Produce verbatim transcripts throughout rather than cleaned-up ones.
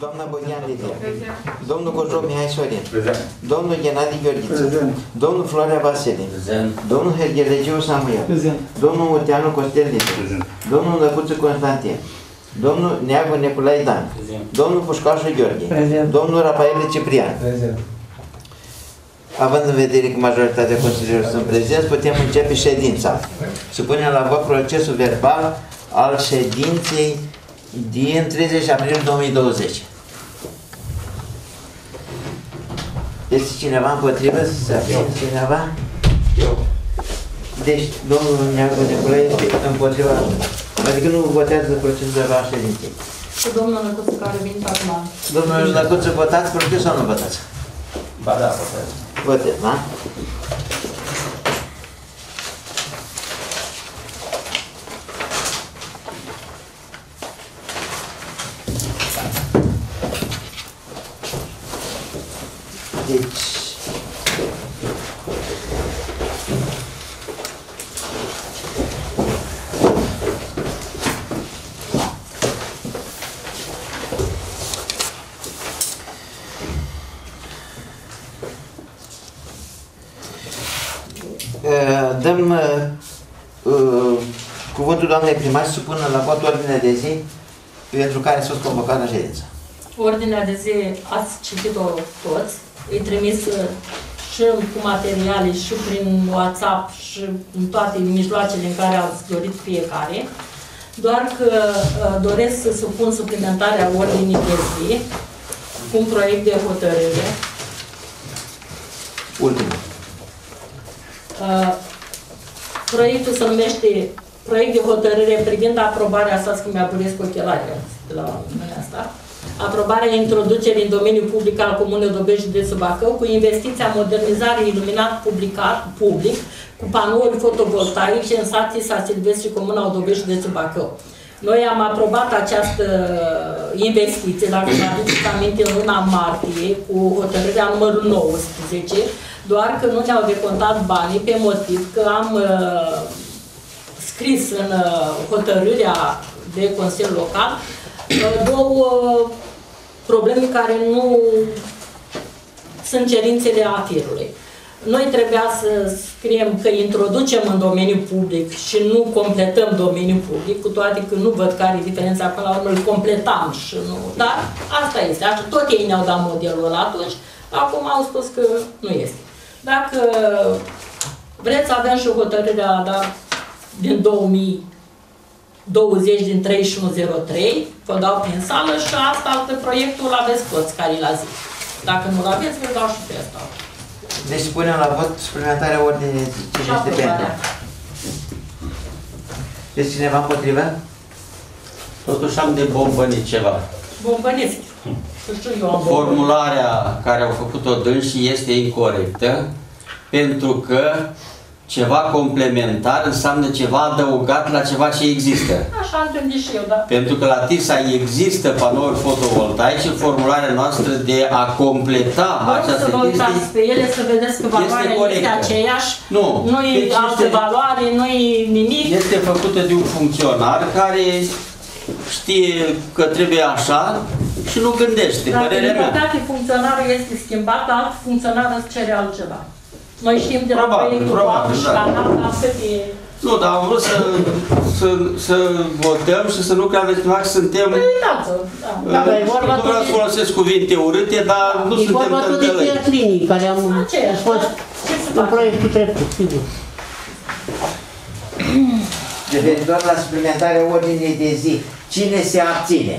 Doamna Bogdan Lidia. Domnul Cojop Mihai Sorin. Prezent. Domnul Ghenadi Gheorghiță. Prezent. Domnul Florea Vasile. Prezent. Domnul Herghelegiu Samuel. Prezent. Domnul Urteanu Costel Lidia. Prezent. Domnul Lăcuță Constantin. Domnul Neagu Neculai Dan. Prezent. Domnul Pușcașu Gheorghe. Prezent. Domnul Rafael Ciprian. Prezent. Având în vedere că majoritatea consilierilor sunt prezenți, putem începe ședința. Supunem la vot procesul verbal al ședinței din treizeci aprilie două mii douăzeci. Este cineva împotrivă? Să fie cineva? Eu. Deci, domnul Neagu Neculai este împotriva, adică nu votează procesul verbal al ședinței. Și domnul Năcuță care a venit acum. Domnul Năcuță, votați procesul sau nu votați? Ba da, votez. Votez, da? Deci... Dăm uh, cuvântul doamnei primar să supună la vot ordinea de zi pentru care s-a convocat la ședință. Ordinea de zi ați citit-o toți, îi trimis și cu materiale și prin WhatsApp și în toate mijloacele în care ați dorit fiecare, doar că uh, doresc să supun suplimentarea ordinii de zi cu un proiect de hotărâre. Ultimul. Uh, Proiectul se numește Proiect de hotărâre privind aprobarea, asta că mi-aburesc ochelarii de la mine asta, aprobarea introducerii în domeniul public al Comunei Dobești, județul Bacău, cu investiția modernizare iluminat publicat, public, cu panouri fotovoltaice în sații Sa Silvestri, Comuna Odobești, județul Bacău. Noi am aprobat această investiție, dacă vă aduceți aminte, în luna martie, cu hotărârea numărul nouăsprezece, doar că nu ne-au decontat banii pe motiv că am uh, scris în uh, hotărârea de Consiliul Local uh, două probleme care nu sunt cerințele AFIR-ului. Noi trebuia să scriem că introducem în domeniul public și nu completăm domeniul public, cu toate că nu văd care e diferența, până la urmă îl completam și nu, dar asta este. Așa, tot ei ne-au dat modelul ăla atunci, acum au spus că nu este. Dacă vreți, avem și hotărârea da, din două mii douăzeci, din treizeci și unu zero trei, vă dau prin sală și asta, proiectul îl aveți toți care l-a zis. Dacă nu-l aveți, vă dau și pe asta. Deci punem la vot suplimentarea ordinii. Cine este pentru? Deci cineva împotrivă? Totuși am de bombănit ceva. Bombăniți. Formularea care au făcut-o dânsii este incorrectă, pentru că ceva complementar înseamnă ceva adăugat la ceva ce există. Așa am gândit și eu, da. Pentru că la TISA există panouri fotovoltaice, formularea noastră de a completa Vă această să vă uitați pe ele, să vedeți că valoarea este, este aceeași, nu, nu e deci altă este, valoare, nu e nimic. Este făcută de un funcționar care știe că trebuie așa și nu gândește, Dacă părerea mea. Dacă funcționarul este schimbat, alt funcționar îți cere altceva. Noi știm de la Probabil, proiectul probabil, și da. la alta cât e... Nu, dar am vrut să, să, să votăm și să nu credeți că suntem... Păi, uitați-o, da. Da, dar e Nu vorba vreau să folosesc cuvinte urâte, dar nu E suntem vorba tot de tântălăi. teatrinii care am Aceeași, fost ce să în fac? proiectul trecut, sigur. Referitor la suplimentarea ordinii de zi, cine se abține?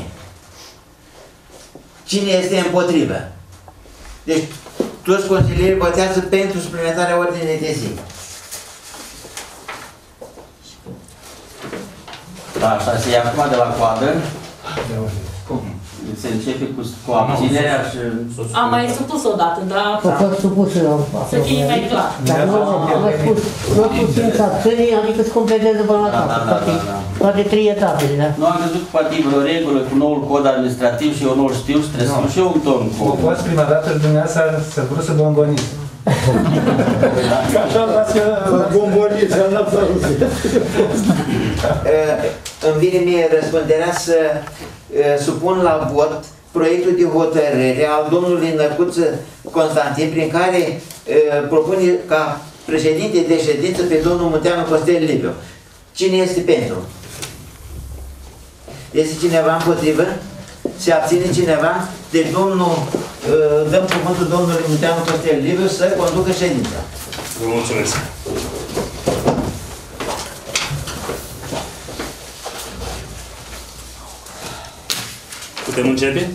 Cine este împotrivă? Deci, toți consilierii votează pentru suplimentarea ordinii de zi. Da, așa se ia acum de la coadă. Se începe cu, cu abținerea și... Am mai supus o dată, dar A fost supusă la să fie mai clar. Dar nu am spus, nu am spus simț acțiunii, adică se completează până la Da, da, capăt, da, toate, da, da. toate trei etapele, da? Nu am crezut că poate vreo regulă cu noul cod administrativ și eu nu-l știu și trebuie să și eu un ton cu... O fost prima dată dumneavoastră să vrut să bomboniți. Așa l-ați bomboniți, așa l-ați auzit. Îmi vine mie răspunderea să supun la vot proiectul de hotărâre al domnului Năcuță Constantin, prin care uh, propune ca președinte de ședință pe domnul Munteanu Costel Liviu. Cine este pentru? Este cineva împotrivă? Se abține cineva? Deci domnul, uh, dăm cuvântul domnului Munteanu Costel Liviu să conducă ședința. Vă mulțumesc. Putem începe?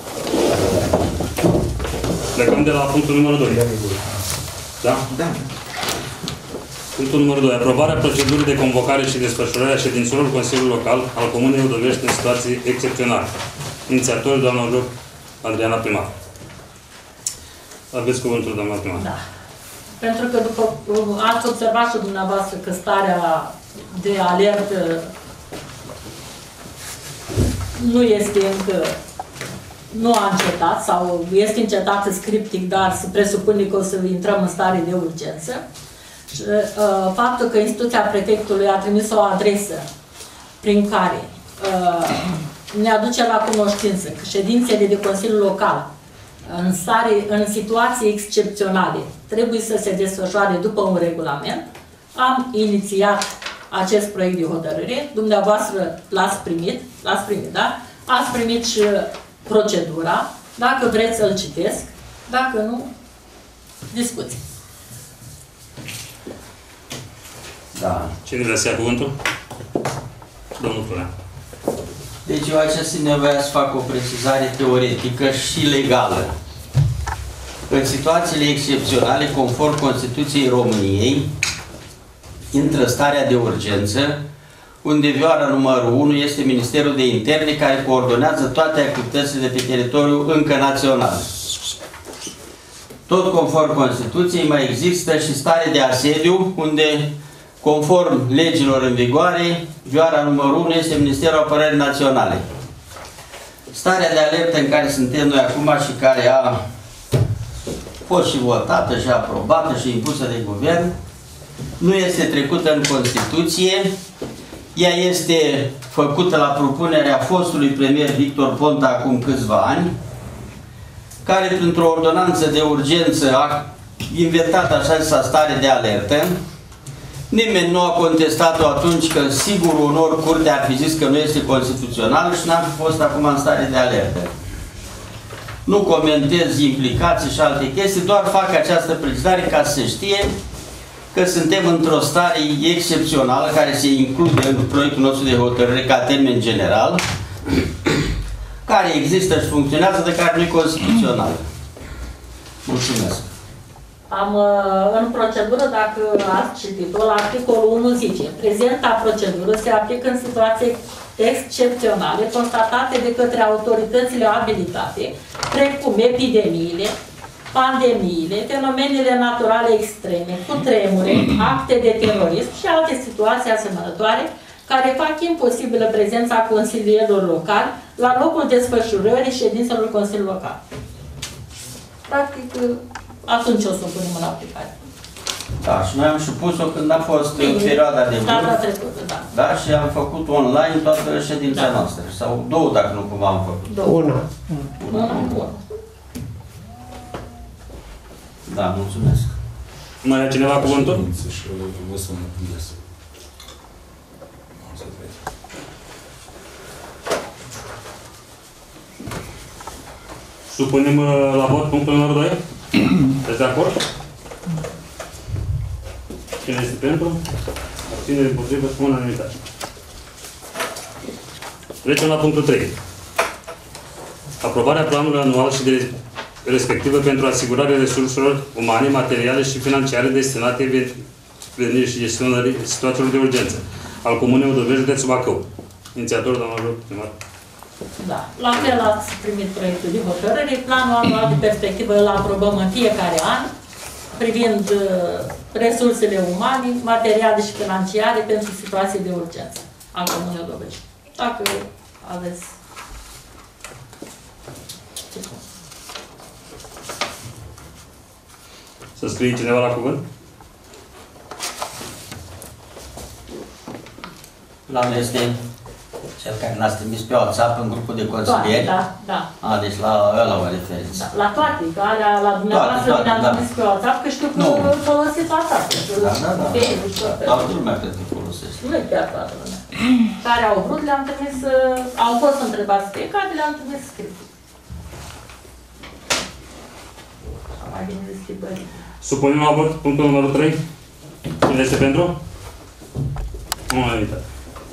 Plecăm de la punctul numărul doi. Da? Da. Punctul numărul doi. Aprobarea procedurii de convocare și desfășurare a ședințelor Consiliului Local al Comunei Udovești în situații excepționale. Inițiator, doamna Adriana Primar. Aveți cuvântul, doamna Primar. Da. Pentru că după ați observat și dumneavoastră că starea de alertă nu este încă, nu a încetat sau este încetată scriptic, dar se presupune că o să intrăm în stare de urgență. Și, uh, faptul că instituția prefectului a trimis o adresă prin care uh, ne aduce la cunoștință că ședințele de Consiliul Local în, stare, în situații excepționale trebuie să se desfășoare după un regulament, am inițiat acest proiect de hotărâre. Dumneavoastră l-ați primit, l-ați primit, da? Ați primit și procedura. Dacă vreți să-l citesc, dacă nu, discuți. Da. Cine vrea să ia cuvântul? Domnul Florian. Deci eu aici sunt nevoia să fac o precizare teoretică și legală. În situațiile excepționale, conform Constituției României, intră starea de urgență, unde vioara numărul unu este Ministerul de Interne, care coordonează toate activitățile de pe teritoriul încă național. Tot conform Constituției mai există și stare de asediu, unde, conform legilor în vigoare, vioara numărul unu este Ministerul Apărării Naționale. Starea de alertă în care suntem noi acum și care a fost și votată și aprobată și impusă de guvern, nu este trecută în Constituție. Ea este făcută la propunerea fostului premier Victor Ponta acum câțiva ani, care printr-o ordonanță de urgență a inventat așa zisa stare de alertă. Nimeni nu a contestat-o atunci, că sigur onor curtea ar fi zis că nu este constituțională și n-am fost acum în stare de alertă. Nu comentez implicații și alte chestii, doar fac această precizare ca să se știe că suntem într-o stare excepțională care se include în proiectul nostru de hotărâre ca termen general, care există și funcționează, de care nu e constituțional. Mulțumesc. Am în procedură, dacă ați citit-o, la articolul unu zice: prezenta procedură se aplică în situații excepționale constatate de către autoritățile abilitate, precum epidemiile, pandemiile, fenomenele naturale extreme, cutremure, acte de terorism și alte situații asemănătoare care fac imposibilă prezența consilierilor locali la locul desfășurării ședințelor Consiliului Local. Practic, atunci o să o punem în aplicare. Da, și noi am și pus-o când a fost în perioada de Data vârf. trecută, da. Da, și am făcut online toată ședința Da. noastră. Sau două, dacă nu cumva am făcut. Două. Una. Una, una. Da, mulțumesc. Mai are cineva cuvântul? Supunem uh, la vot punctul numărul doi? Sunteți de acord? Cine este pentru? Abținere împotrivă, unanimitate. Trecem la punctul trei. Aprobarea planului anual și de respectivă pentru asigurarea resurselor umane, materiale și financiare destinate venirii și gestionării situațiilor de urgență al Comunei Udovești, județul Bacău. Inițiatorul, doamna primar. Da. La fel ați primit proiectul de hotărâre. Planul anual de perspectivă îl aprobăm în fiecare an, privind uh, resursele umane, materiale și financiare pentru situații de urgență a Comunei Udovești. Dacă aveți... Să scrie cineva la cuvânt? Plan este Cel care l-ați trimis pe WhatsApp în grupul de Toate, consilieri? da, da. A, deci la ăla vă referiți. Da, la toate, că alea la dumneavoastră Toate, le-am toate, trimis pe WhatsApp, că știu că Nu. folosiți WhatsApp. Da, da, da. Facebook și tot felul. Toată lumea cred că folosește. Nu e chiar toată lumea. Care au vrut, le-am trimis, uh, au fost întrebați fiecare, le-am trimis scris. Mai bine de schimbări. Supunem la vot punctul numărul trei. Cine este pentru? Unanimitate.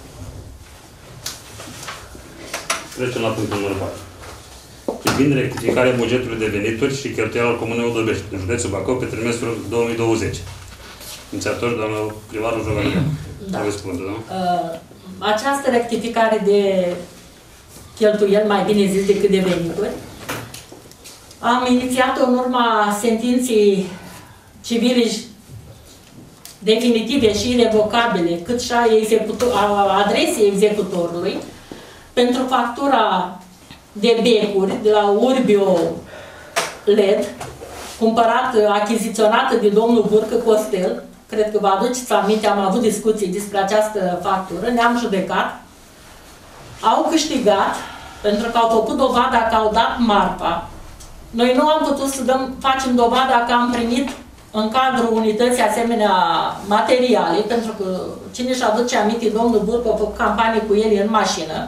Trecem la punctul numărul patru. Privind rectificarea bugetului de venituri și cheltuieli al Comunei Odobești, în județul Bacău, pe trimestrul două mii douăzeci. Inițiator, doamna primarul Jogăriu. Da. Aveți cuvântul, nu? Uh, această rectificare de cheltuieli, mai bine zis decât de venituri, am inițiat-o în urma sentinței civile definitive și irevocabile, cât și a, executor, a adresei executorului, pentru factura de becuri de la Urbio L E D, cumpărat, achiziționată de domnul Burcă Costel. Cred că vă aduceți aminte, am avut discuții despre această factură, ne-am judecat. Au câștigat, pentru că au făcut dovada că au dat marfa. Noi nu am putut să dăm, facem dovada că am primit în cadrul unității asemenea materiale, pentru că cine își aduce aminte, domnul Burcă a făcut campanie cu el în mașină.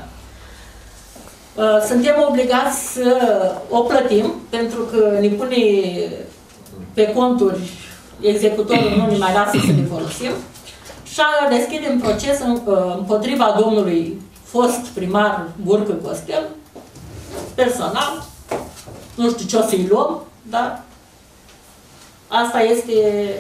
Suntem obligați să o plătim, pentru că ne pune pe conturi, executorul nu ne mai lasă să ne folosim. Și deschidem proces împotriva domnului fost primar Burcă Costel, personal. Nu știu ce o să-i luăm, dar asta este...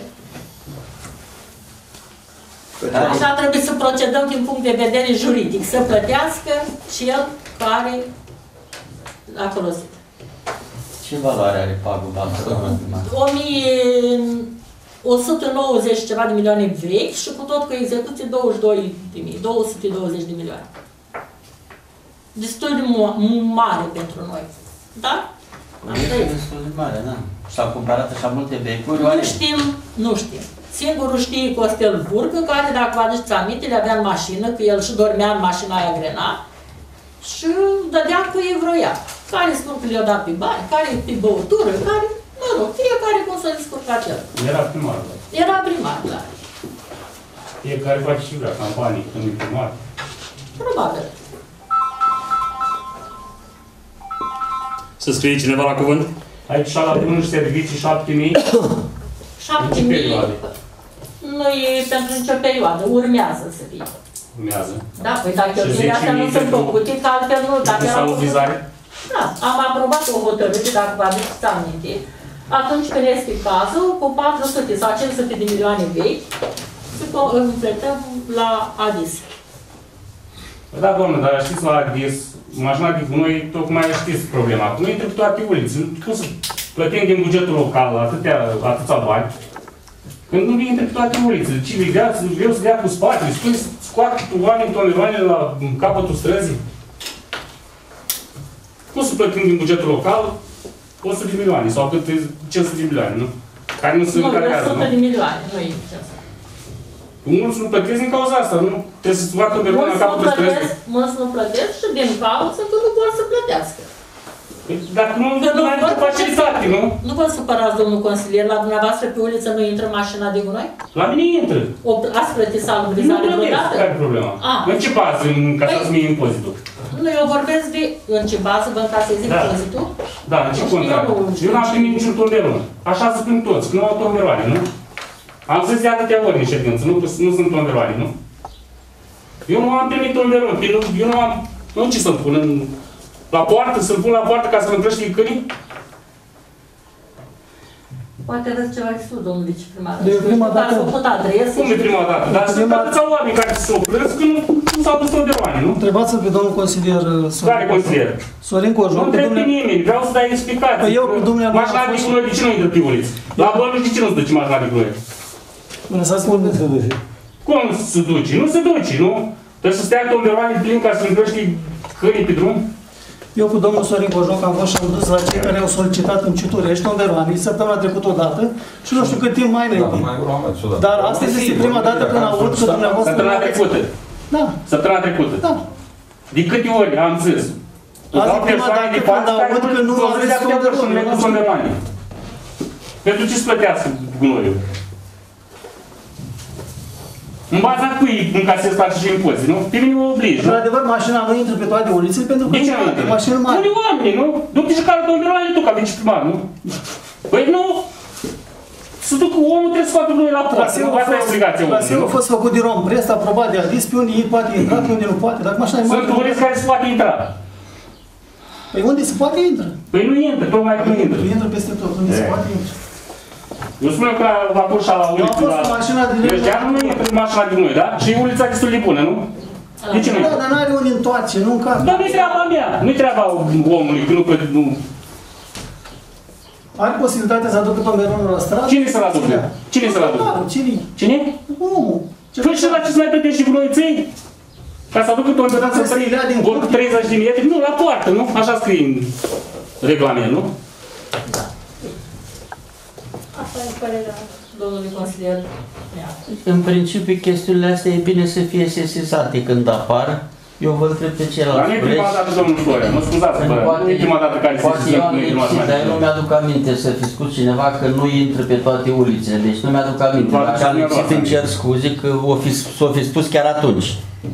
Așa trebuie să procedăm din punct de vedere juridic, să plătească cel care a folosit. Ce valoare are paguba asta? o mie o sută nouăzeci ceva de milioane vechi și cu tot cu execuție douăzeci și doi de mii, două sute douăzeci de milioane. Destul de mare pentru noi. Da? E destul de mare, da. S-au cumpărat așa multe becuri, Nu oare? știm, nu știm. Singurul știe Costel Burcă, care, dacă vă aduceți aminte, le avea în mașină, că el și dormea în mașina aia grena, și dădea cu ei vroia. Care spun că le-au dat pe bani, care pe băutură, care, mă rog, fiecare cum s-a descurcat el. Era primar, da. Era primar, da. Fiecare face și vrea campanii când e primar. Probabil. Să scrie cineva la cuvânt? Aici și la bunuri și servicii șapte mii. șapte În ce mii perioadă? nu e pentru nicio perioadă, urmează să fie. Urmează. Da, păi dacă Și cheltuielile astea nu zece mii sunt pentru- făcute, că altfel nu, dacă Sau erau făcute- vizare? Da, am aprobat o hotărâre, dacă vă aduceți aminte, atunci când este cazul, cu patru sute sau cinci sute de milioane vechi, să completăm la Adis. Da, doamnă, dar știți la Adis, mașina de gunoi, tocmai știți problema. Nu intră pe toate ulițele. Cum să plătim din bugetul local atâtea, atâția bani, când nu intră pe toate ulițele? Cine vrea, vreau să dea cu spatele, spui, scoate oameni tomeroanele la capătul străzii? Cum să plătim din bugetul local o sută de milioane sau cât cinci sute de milioane, nu? Care nu se Nu, încadrează, o sută nu? de milioane, nu e ce să. Mulți nu plătesc din cauza asta, nu? Trebuie să scoată pe la Mulți nu capătul străzii. plătesc, mulți nu plătesc și din cauță că nu vor să plătească. Păi, dacă nu, Că nu nu ai vor nicio facilitate, nu? Nu vă supărați, domnul consilier, la dumneavoastră pe uliță nu intră mașina de gunoi? La mine intră. O, ați plătit Nu salubrizare plătesc, vreodată? care e problema? Ah. În ce bază încasați mie impozitul? Nu, eu vorbesc de în ce bază vă încasezi Da. impozitul. Da, în ce Știu, contract? nu știu. Eu n-am primit niciun tonderon. Așa se prind toți, că nu au tonderoane, nu? Am zis de atâtea ori în ședință, nu, nu sunt tonderoane, nu? Eu nu am primit tonderon, eu nu, eu nu am... Nu ce să-mi pun în... La poartă, să-l pun la poartă ca să-mi împrăștie câinii? Poate aveți ceva exclus, domnul viceprimar. De prima Știu că ați dată- făcut adresă. Cum e prima dată? Dar sunt Prima- atâția oameni care se opresc că nu, nu s-au dus tonderoane, nu? Întrebați-l pe domnul consilier Sorin. Care consilier? Sorin Nu Cojoc, pe întreb pe domnule... nimeni, vreau să dai explicații. Păi eu cu dumneavoastră Mașina am de fost- gunoi, de ce nu intră pe uliță? La Bănuș, de ce nu se duce mașina de gunoi? Lăsați-mă să duce. Cum se duce? Nu se duce, nu? Trebuie să stea tonderoane plin ca să împrăști câinii pe drum? Eu cu domnul Sorin Cojoc am fost și am dus la cei care au solicitat în Citurești, Onderoanii, săptămâna trecută odată și nu știu cât timp mai înainte. Dar astăzi este prima dată când aud că dumneavoastră... Săptămâna trecută. Da, Săptămâna trecută. da. De câte ori am zis? Azi Dau e prima persoane dată de când față care aud că nu vă aveți vedeți sonderoni, și nu le nu cu știu. sonderoni. Pentru ce să plătească gunoiul? În baza cui încasez taxe și impozite, nu? Pe mine mă obligi, nu? Într-adevăr, mașina nu intră pe toate ulițele pentru că De ce nu nu poate, intră? mașini mari. Unii oameni, nu? Du-te și care domniroane tu ca viceprimar, nu? Păi nu! Să duc, omul trebuie să facă lui la poartă, Traseul nu? a Asta e fost- obligația omului, traseul nu? a fost făcut de Romprest, aprobat de Adis, pe unde ei poate intra, pe unde nu poate. Dacă mașina e Sunt mare, turiști care se poate intra. păi unde se poate intră? Păi nu intră, tocmai că nu intră. Intră peste tot, unde se E. poate intră. Eu spun că la vapor și la uliță, fost la... cu mașina de Deci de nu intră mașina de noi, da? Și e ulița destul de bună, nu? De ce nu Da, intră? dar n-are unde întoarce, nu încarcă. Dar nu-i treaba mea, nu-i treaba omului, că nu... că nu. Are posibilitatea să aducă tomberonul la stradă? Cine să-l aducă? Cine să-l aducă? Cine? Cine? Omul. Păi și la ce să mai plătești și gunoiței? Ca să aducă tomberonul Trebuie să-i dea din curte. treizeci de metri? Nu, la poartă, nu? Așa scrie în regulament, nu? Asta e părerea domnului consilier. Ia. În principiu, chestiunile astea e bine să fie sesizate când apar. Eu vă întreb pe Dar nu ceilalți e prima colegi. dată, domnul Florea, mă scuzați, bă, nu e prima dată care se Poate zicem eu că am nu e prima lipsit, dar eu nu dată. mi-aduc aminte să fi spus cineva că nu intră pe toate ulițele. Deci nu mi-aduc aminte. Poate Dacă am și lipsit, dumneavoastră. îmi cer scuze că o fi, s-o fi spus chiar atunci.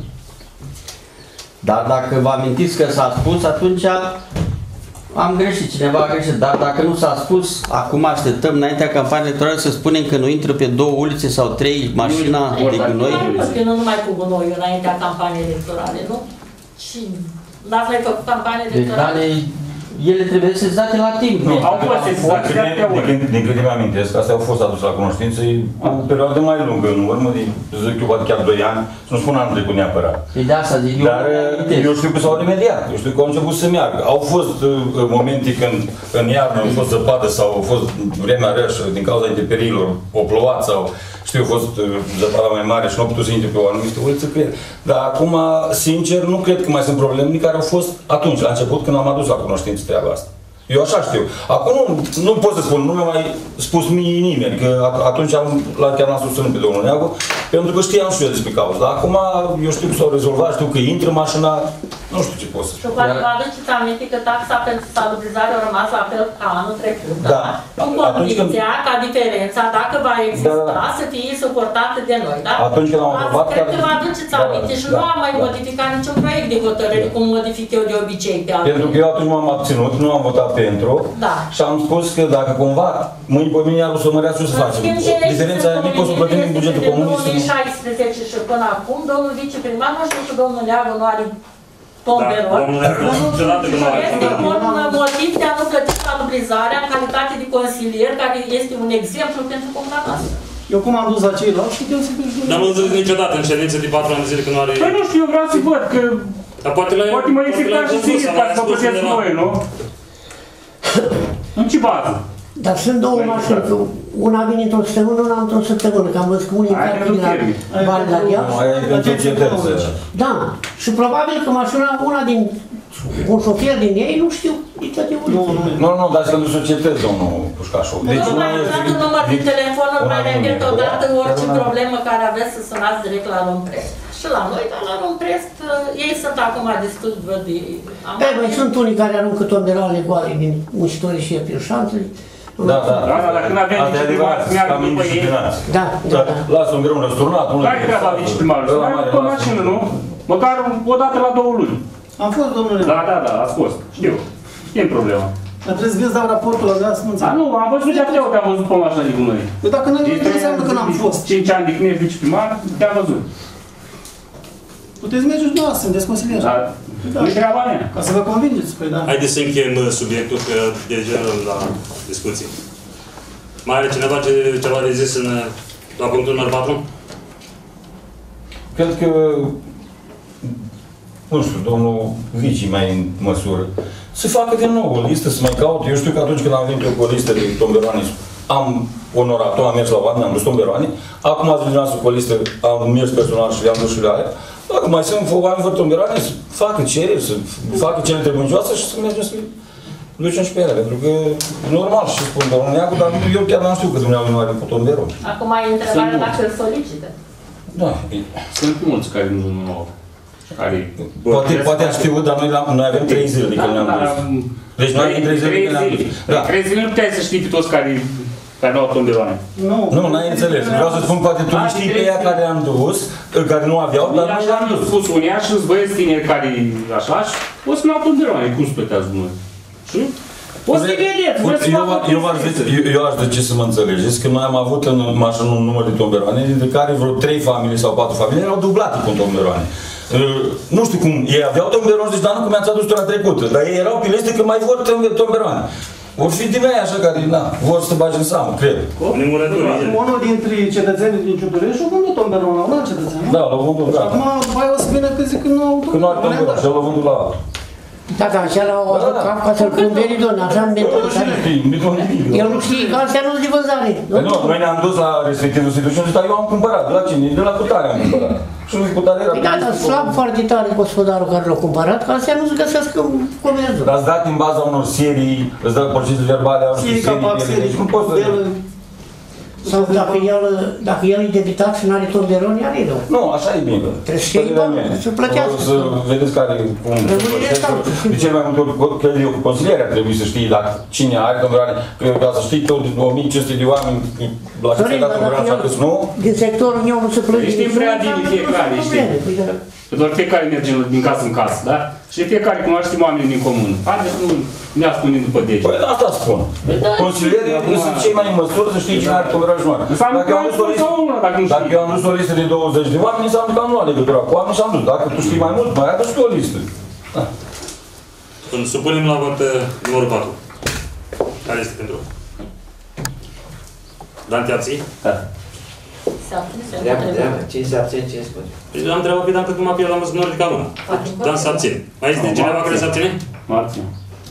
Dar dacă vă amintiți că s-a spus, atunci am greșit, cineva a greșit. Dar dacă nu s-a spus, acum așteptăm înaintea campaniei electorale să spunem că nu intră pe două ulițe sau trei mașina Nu, de gunoi. Mai nu numai cu gunoiul înaintea campaniei electorale, nu? Și n-ați mai făcut campanie Deci, electorală? ale, ele trebuie sesizate la timp. Nu, au fost sesizate de atâtea Din ori. când- Din câte mi-amintesc, astea au fost aduse la cunoștință cu o perioadă mai lungă, în urmă, de, zic eu, poate chiar doi ani, să nu spun anul trecut neapărat. E de asta zic eu. Dar eu știu că s-au remediat, eu știu că au început să meargă. Au fost uh, momente când în iarnă au fost zăpadă sau au fost vremea rece din cauza intemperilor, o plouat sau știu, a fost uh, zăpada mai mare și nu au putut să intre pe o anumită uliță, cred. Dar acum, sincer, nu cred că mai sunt probleme care au fost atunci, la început, când am adus la cunoștință treaba asta. Eu așa știu. Acum nu, nu pot să spun, nu mi-a mai spus mie nimeni, că atunci am, la, chiar l-am susținut pe domnul Neagu, pentru că știam și eu despre cauză. Dar acum eu știu că s-au rezolvat, știu că intră mașina, nu știu ce pot să Și spun. poate vă aduceți aminte că taxa pentru salubrizare a rămas la fel ca anul trecut. Da. Cu Atunci când- condiția ca diferența, dacă va exista, Da, da. să fie suportată de noi, da? Atunci când am Azi, aprobat, cred chiar- că vă aduceți Da, aminte și da, nu am mai da. modificat niciun proiect de hotărâre, cum modific eu de obicei pe altul. Pentru că eu atunci m-am abținut, nu am votat pentru Da. și am spus că dacă cumva mâine pe mine iar o să mărească, o să În facem. schimb, ce Diferența aia mică o să plătim din bugetul din comun. două mii șaisprezece și până acum, domnul viceprimar, nu știu că domnul Neagu nu are tomberon. Da, domnul Neagu, niciodată nu are Este tomberon. un motiv de a nu plăti salubrizarea în calitate de consilier, care este un exemplu pentru comuna noastră. Eu cum am dus la ceilalți, putem să fiți Dar nu zis niciodată în ședință de patru ani de zile că nu are... Păi nu știu, eu vreau să văd că Dar poate la poate mă infecta și ție ca să mă plătesc noi, nu? În ce bază? Dar sunt două mașini, că una vine într-o săptămână, una într-o săptămână, că am văzut că unii Aia încarcă nu din la termin. bani la Iași. Aia e pentru societăți. Da, și probabil că mașina, una din, un șofer din ei, nu știu, de toate Nu, ulițele. nu, Nu, nu, dar pentru societăți, domnul Pușcașu. Deci nu mai dați un număr de telefon, nu mai una repet nu, odată una- orice una- problemă care aveți să sunați direct la Romprest. Și la noi, dar la Romprest, ei sunt acum destul de... am- Da, mai sunt unii care aruncă tomberale goale din muncitorii și epilșantului. Da, da. Da, da, dar când avem Asta e viceprimar, adevărat, să meargă cam după ei. indisciplinați. Da, da, da. Lasă un greu răsturnat, unul... Care-i treaba viceprimarul? Să Ăla meargă mare, pe lasă. mașină, nu? Măcar o dată la două luni. Am fost, domnule. Da, da, da, ați fost. Știu. E problema. Dar trebuie să vezi, dau raportul la mea, să nu Dar înțeleg. nu, am văzut de atâtea ori te-am văzut pe mașina de gunoi. Păi dacă nu nu înseamnă că n-am fost. cinci ani de când ești viceprimar, te-am văzut. Puteți merge și dumneavoastră, sunt desconsilieri. Dar Da. nu-i treaba mea. Ca să vă convingeți, păi da. Haideți să încheiem uh, subiectul, că degenerăm la discuții. Mai are cineva ce, ceva de zis în, uh, la punctul numărul patru? Cred că, nu știu, domnul Vici mai în măsură, să facă din nou o listă, să mai caute. Eu știu că atunci când am venit eu cu o listă de tomberoane, am onorat-o, am mers la oameni, am dus tomberoane. Acum ați venit noastră cu o listă, am mers personal și le-am dus și la aia. Dacă mai sunt oameni fără tomberoane, să facă cereri, să facă cele trebuncioase și să mergem să ducem și pe ele. Pentru că, normal, și spun domnul Neagu, dar eu chiar n-am știut că dumneavoastră nu are cu tomberon. Acum e întrebarea dacă îl solicită. Da, Sunt mulți care nu, nu au. Și Care... Poate, poate am știut, dar noi, noi avem trei zile de când ne-am dus. Deci noi avem trei zile de când ne-am dus. Da. trei zile nu puteai să știi pe toți care, care nu au tomberoane. Nu, nu, n-ai înțeles. Vreau să spun, poate tu știi pe ea care am dus, care nu aveau, dar noi am dus. Spus unia și îți băieți tineri care așa și o să nu au tomberoane. Cum se plătează noi? Și? O să vedeți. Eu aș zice să mă înțelegeți că noi am avut în mașină un număr de tomberoane, dintre care vreo trei familii sau patru familii erau dublate cu tomberoane. Nu știu cum, ei aveau tomberoane, deci dar nu cum mi-ați adus tura trecută, dar ei erau pe listă că mai vor tomberoane. Vor fi din aia așa care, na, vor să bagi în seamă, cred. Unul dintre cetățenii din Ciuturești a vândut tomberon la un alt cetățean, nu? Da, l-au vândut, da. Acum, după aia o să vină că zic că nu au tomberon. Că nu are tomberon, și l-au vândut la altul. Da, da, așa l-au avut cap ca să-l cumperi, doamne, așa în mentalitate. El nu știe că astea nu-s de vânzare. Nu, noi ne-am dus la respectivul sediu și am zis, dar eu am cumpărat, de la cine? De la cutare am cumpărat. Și cu tare era... Da, dar slab foarte tare gospodarul care l-a cumpărat, ca astea nu se găsesc în comerțul. Dar îți dat în baza unor serii, îți dă procese verbale, au serii, serii, deci cum poți să... Sau dacă el, dacă el e debitat și nu are tomberon, iar e rău. Nu, așa e bine. Trebuie să fie bani, să plătească. Să vedeți care, cum... De cel mai multe ori, cred eu, consilierea trebuie să știe dacă cine are tomberoane, ca să știi că o mie cinci sute de oameni la care s-a dat tomberoane și a crezut, nu? Din sectorul meu nu se plătește. Știm prea bine fiecare, știi? Că doar fiecare merge din casă în casă, da? Și fiecare cunoaște oamenii din comun. Haideți nu ne-a spunem după dege. Păi asta spun. Consilierii sunt cei mai în măsură să știi cine are tomberoane și nu are. Dacă eu am dus o listă de douăzeci de oameni, înseamnă că am luat legătura cu oameni și am dus. Dacă tu știi mai mult, mai adus tu o listă. Când supunem la vot numărul patru. Care este pentru? Dan, te abții? Da. Treabă, treabă. Cine se abține, cine spune? Deci am întrebat pe Dan că cum a pierdut, am văzut numărul de camână. Dan se abține. Mai este cineva care se abține? Mă abține.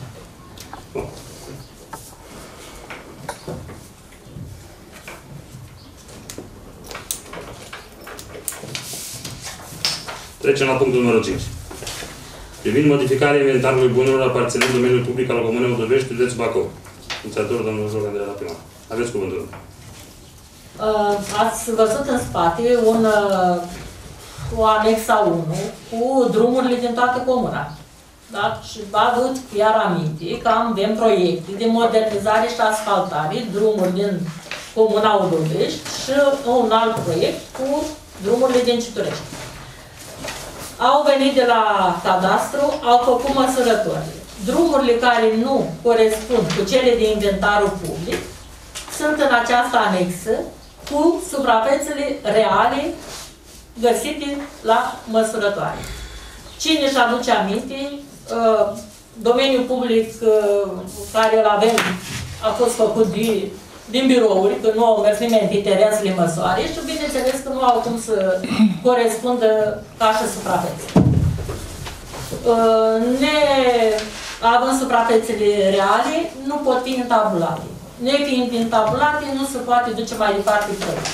Trecem la punctul numărul cinci. Privind modificarea inventarului bunurilor aparținând domeniului public al Comunei Udăvești, județul Bacău. Inițiatorul, domnul Joc Andrei la primar. Aveți cuvântul. Uh, ați văzut în spate un, uh, o anexa unu cu drumurile din toată comuna. Da? Și vă aduc chiar aminte că avem proiecte de modernizare și asfaltare, drumuri din Comuna Udăvești și un alt proiect cu drumurile din Ciuturești. Au venit de la cadastru, au făcut măsurători. Drumurile care nu corespund cu cele de inventarul public sunt în această anexă cu suprafețele reale găsite la măsurătoare. Cine își aduce aminte, domeniul public care îl avem a fost făcut de, din birouri, că nu au mers nimeni pe teren să le măsoare și bineînțeles că nu au cum să corespundă ca și suprafețe. Ne, având suprafețele reale, nu pot fi întabulate. Nefiind întabulate, nu se poate duce mai departe proiectul.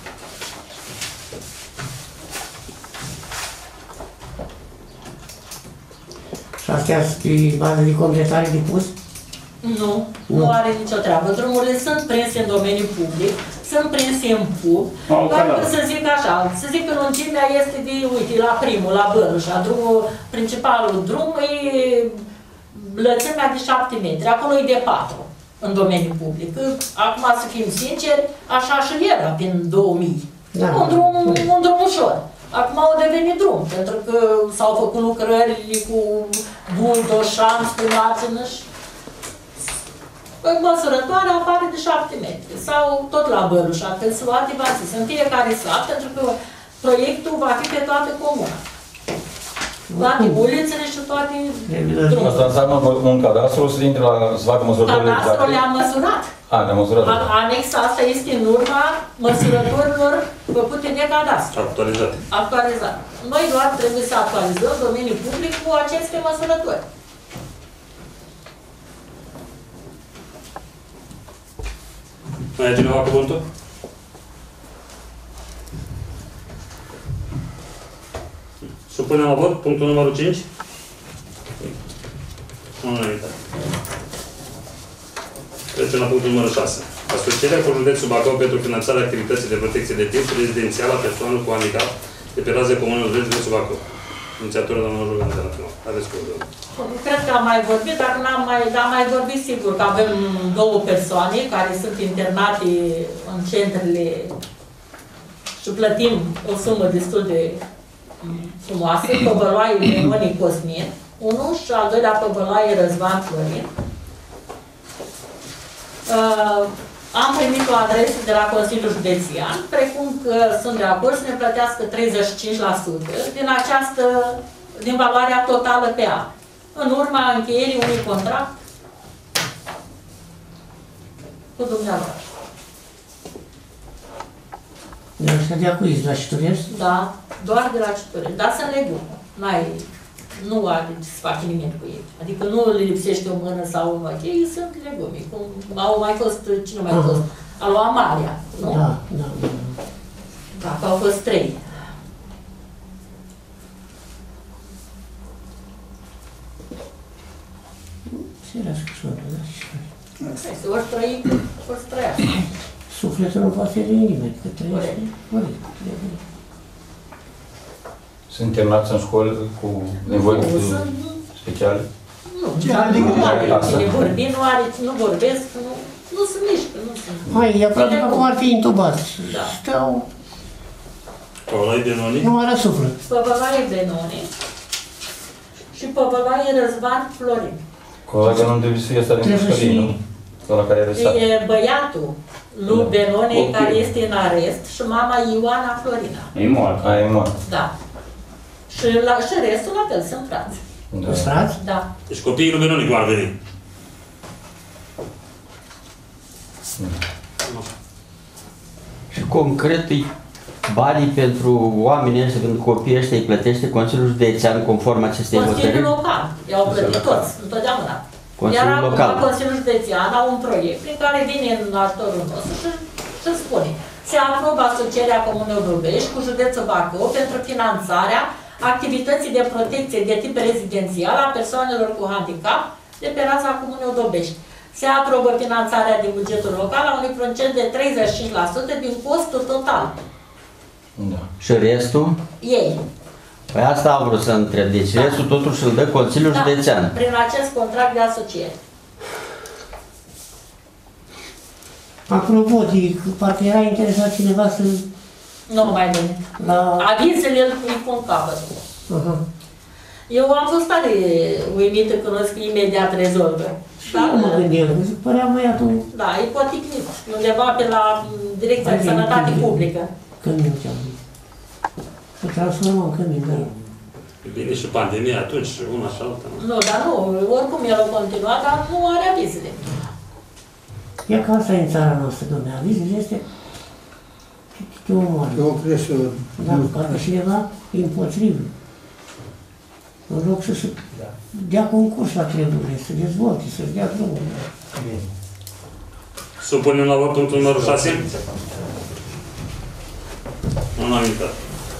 Și astea sunt baze de completare de pus? Nu, nu, nu are nicio treabă. Drumurile sunt prinse în domeniul public, sunt prinse în P U B, doar că să zic așa, să zic că lungimea este de, uite, la primul, la Bălușa, drumul, principalul drum e lățimea de șapte metri, acolo e de patru în domeniul public. Acum, să fim sinceri, așa și era prin două mii. Da. Un drum, un drum ușor. Acum au devenit drum, pentru că s-au făcut lucrări cu buldoșan, cu mașină și măsurătoarea apare de șapte metri. Sau tot la Bălușa, când se luate va fi în fiecare sat, pentru că proiectul va fi pe toată comuna. Toate ulițele și toate drumurile. Asta înseamnă că un cadastru o să intre la, să facă măsurătorile exacte? Cadastrul le-a măsurat. A, le-a măsurat. Anexa asta este în urma măsurătorilor făcute de cadastru. Actualizate. Actualizate. Noi doar trebuie să actualizăm domeniul public cu aceste măsurători. Mai e cineva cuvântul? Supunem la vot punctul numărul cinci. Unanimitate. Trecem la punctul numărul șase. Asocierea cu județul Bacău pentru finanțarea activității de protecție de timp rezidențială a persoanelor cu handicap de pe raze comună de județul Bacău. inițiatorul domnul Jogan de la final. Aveți cuvântul. Cred că am mai vorbit, dacă n-am mai, am mai vorbit sigur că avem două persoane care sunt internate în centrele și plătim o sumă destul de frumoasă, Păvăloaie Leonie Cosmin, unul și al doilea Păvăloaie Răzvan Florin. Uh, am primit o adresă de la Consiliul Județean, precum că sunt de acord să ne plătească treizeci și cinci la sută din această, din valoarea totală pe an, în urma încheierii unui contract cu dumneavoastră. De la de acuiți, la Citurești? Da, doar de la Citurești, dar sunt legume. N-ai, nu are ce să faci nimic cu ei. Adică nu le lipsește o mână sau un ochi, ei sunt legume. Cum au mai fost, cine mai fost? A lui Amalia, nu? Da, da, da. Da, că au fost trei. Serească soară, da? Este ori trăi, ori trăiască. Sufletul nu poate de nimeni, că trăiește. Corect. Sunt internați în școli cu nevoi speciale? Nu, nu are cine vorbi, nu are, nu vorbesc, nu, nu se mișcă, nu se... Hai, e aproape că cum ar fi intubați. Da. Stau... Păvăloaie Benoni? Nu are suflet. Păvăloaie Benoni și Păvăloaie Răzvan Florin. Ăla de unde vi se din pușcării, nu? Ăla care are sat. E băiatul lui Benoni care este în arest și mama Ioana Florina. E mort. A, e mort. Da. Și, la, și restul la fel, sunt frați. Da. Frați? Da. Deci copiii lui Benoni cum ar veni? Și concret, banii pentru oamenii ăștia, când copiii ăștia îi plătește Consiliul Județean conform acestei hotărâri? Consiliul Local. I-au plătit toți, întotdeauna. Consiliul Iar Local. acum Consiliul Județean au un proiect prin care vine în ajutorul nostru și, și spune: se aprobă asocierea Comunei Odobești cu județul Bacău pentru finanțarea activității de protecție de tip rezidențial a persoanelor cu handicap de pe raza Comunei Odobești. Se aprobă finanțarea din bugetul local la unui procent de treizeci și cinci la sută din costul total. Da. Și restul? Ei. Păi asta am vrut să întreb. Deci Da. restul totuși îl dă Consiliul Da, Județean. prin acest contract de asociere. Apropo, de, parcă era interesat cineva să... Nu mai bine. La... Avizele îi pun capăt. Aha. Eu am fost tare uimită când o că imediat rezolvă. Și eu mă gândeam, că zic, părea băiatul... Da, e poticnit. Undeva pe la Direcția de Sănătate Publică. Cămin ce-am zis. Să transformăm cămin, da. Bine, și pandemia atunci, una și alta. Nu, dar nu, oricum el a continuat, dar nu are avizele. Ia că asta e în țara noastră, domnule, avizul este... Te omoară. E o presă. Da, parcă cineva e împotrivă. În loc să se dea concurs la treburile, să dezvolte, să-și dea drumul. Supunem la vot punctul numărul șase? Nu am uitat.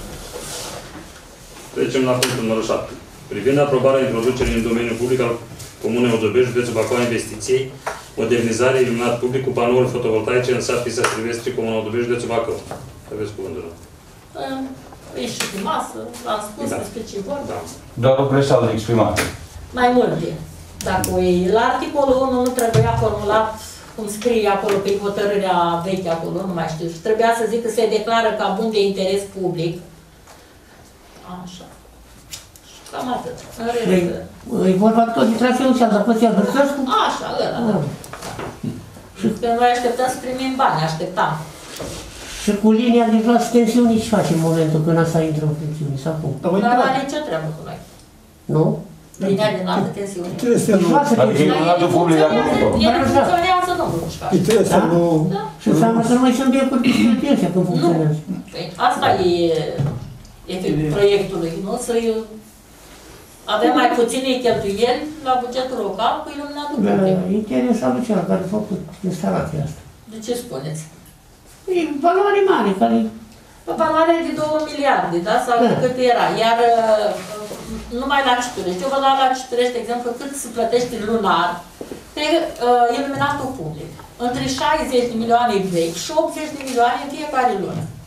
Trecem la punctul numărul șapte. Privind aprobarea introducerii în domeniul public al Comunei Odobești, județul Bacău, a investiției, modernizare, iluminat public cu panouri fotovoltaice în sat Pisa Silvestri, Comuna Odobești, județul Bacău. Aveți cuvântul. E și de masă, l-am spus Da. despre ce vorba. Da. Doar o greșeală exprimată. Mai multe. Dacă e, la articolul unu nu trebuia formulat cum scrie acolo pe hotărârea veche acolo, nu mai știu. Și trebuia să zic că se declară ca bun de interes public. Așa. Și cam atât. În rest, E vorba tot de traseul ăsta, dar păția Hârțescu? așa, ăla, da. Și că noi așteptăm să primim bani, așteptam. Și cu linia de vlas tensiunii ce face în momentul când asta intră în funcțiune, sau cum? Dar nu are nicio treabă cu noi. Nu? Linia de înaltă tensiune. Trebuie să nu... Vlasă Adică tensiune. iluminatul public de acolo. El funcționează, domnul Pușcaș. Trebuie să nu... Da. Și înseamnă că nu mai sunt becuri pe ăștia când funcționează. Păi, asta e efectul proiectului, nu? Să avem mai puține cheltuieli la bugetul local cu iluminatul Da, public. interesat lui cel care a făcut instalația asta. De ce spuneți? E valoare mare, care... Valoarea de două miliarde, da? Sau Da. cât era. Iar uh, numai la Citurești. Eu vă dau la Citurești, de exemplu, cât se plătește lunar pe uh, iluminatul public. Între șaizeci de milioane vechi și optzeci de milioane în fiecare lună.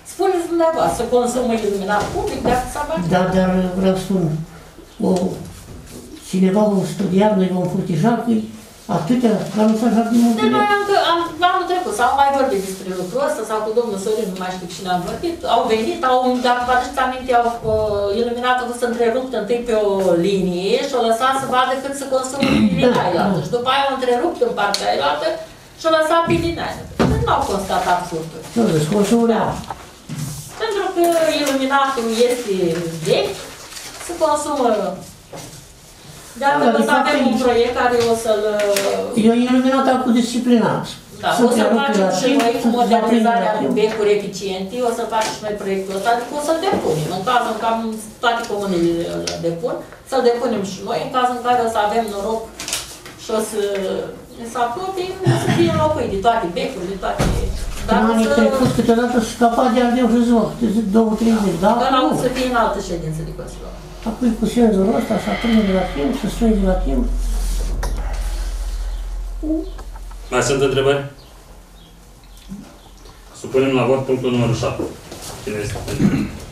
spuneți dumneavoastră, să consumă iluminat public, dacă s-a bani. Da, dar vreau să spun, o, cineva vom studia, noi vom furtija cu atâtea, dar nu s-a așa de multe. De noi încă, am, anul trecut, s-au mai vorbit despre lucrul ăsta, sau cu domnul Sorin, nu mai știu cine am vorbit, au venit, au, dacă vă aduceți aminte, au uh, iluminat, a fost întrerupt întâi pe o linie și o lăsat să vadă cât se consumă pe linia aia. Și după aia au întrerupt în partea aia și o lăsat pe linia aia. Deci nu au constatat furturi. Nu, deci consumul real. Pentru că iluminatul este vechi, se consumă. De altfel, o să avem un proiect care o să-l... Eu iluminat am cu disciplinat. Da, o să facem și noi cu modernizarea cu becuri eficiente, o să facem și noi proiectul ăsta, adică o să-l depunem. În cazul în care toate comunele îl depun, să-l depunem și noi, în cazul în care o să avem noroc și o să se apropie, o să fie înlocuit de toate becuri, de toate... În anii trecut, câteodată se scapa de ardeu și zoc, de două, trei zile, da? Ăla o să fie în altă ședință de Consiliu. Apoi cu senzorul ăsta, să aprinde de la timp, să strânge de la timp. Mai sunt întrebări? Supunem la vot punctul numărul șapte. Cine este pentru?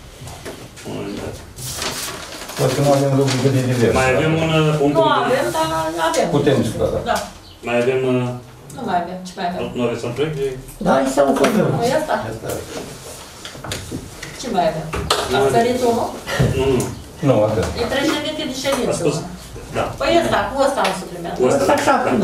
Poate că nu avem lucruri cât de divers. Mai avem un punct... Nu avem, dar avem. Putem discuta, da. Da. Mai avem... Nu mai avem, ce mai avem? Nu aveți un proiect? Da, aici am făcut. Nu e asta? Ce mai avem? A sărit unul? Nu, nu. Nu, atât. E președinte de ședință. A spus? Da. Păi ăsta, cu ăsta am suplimentat. Cu ăsta, așa, da.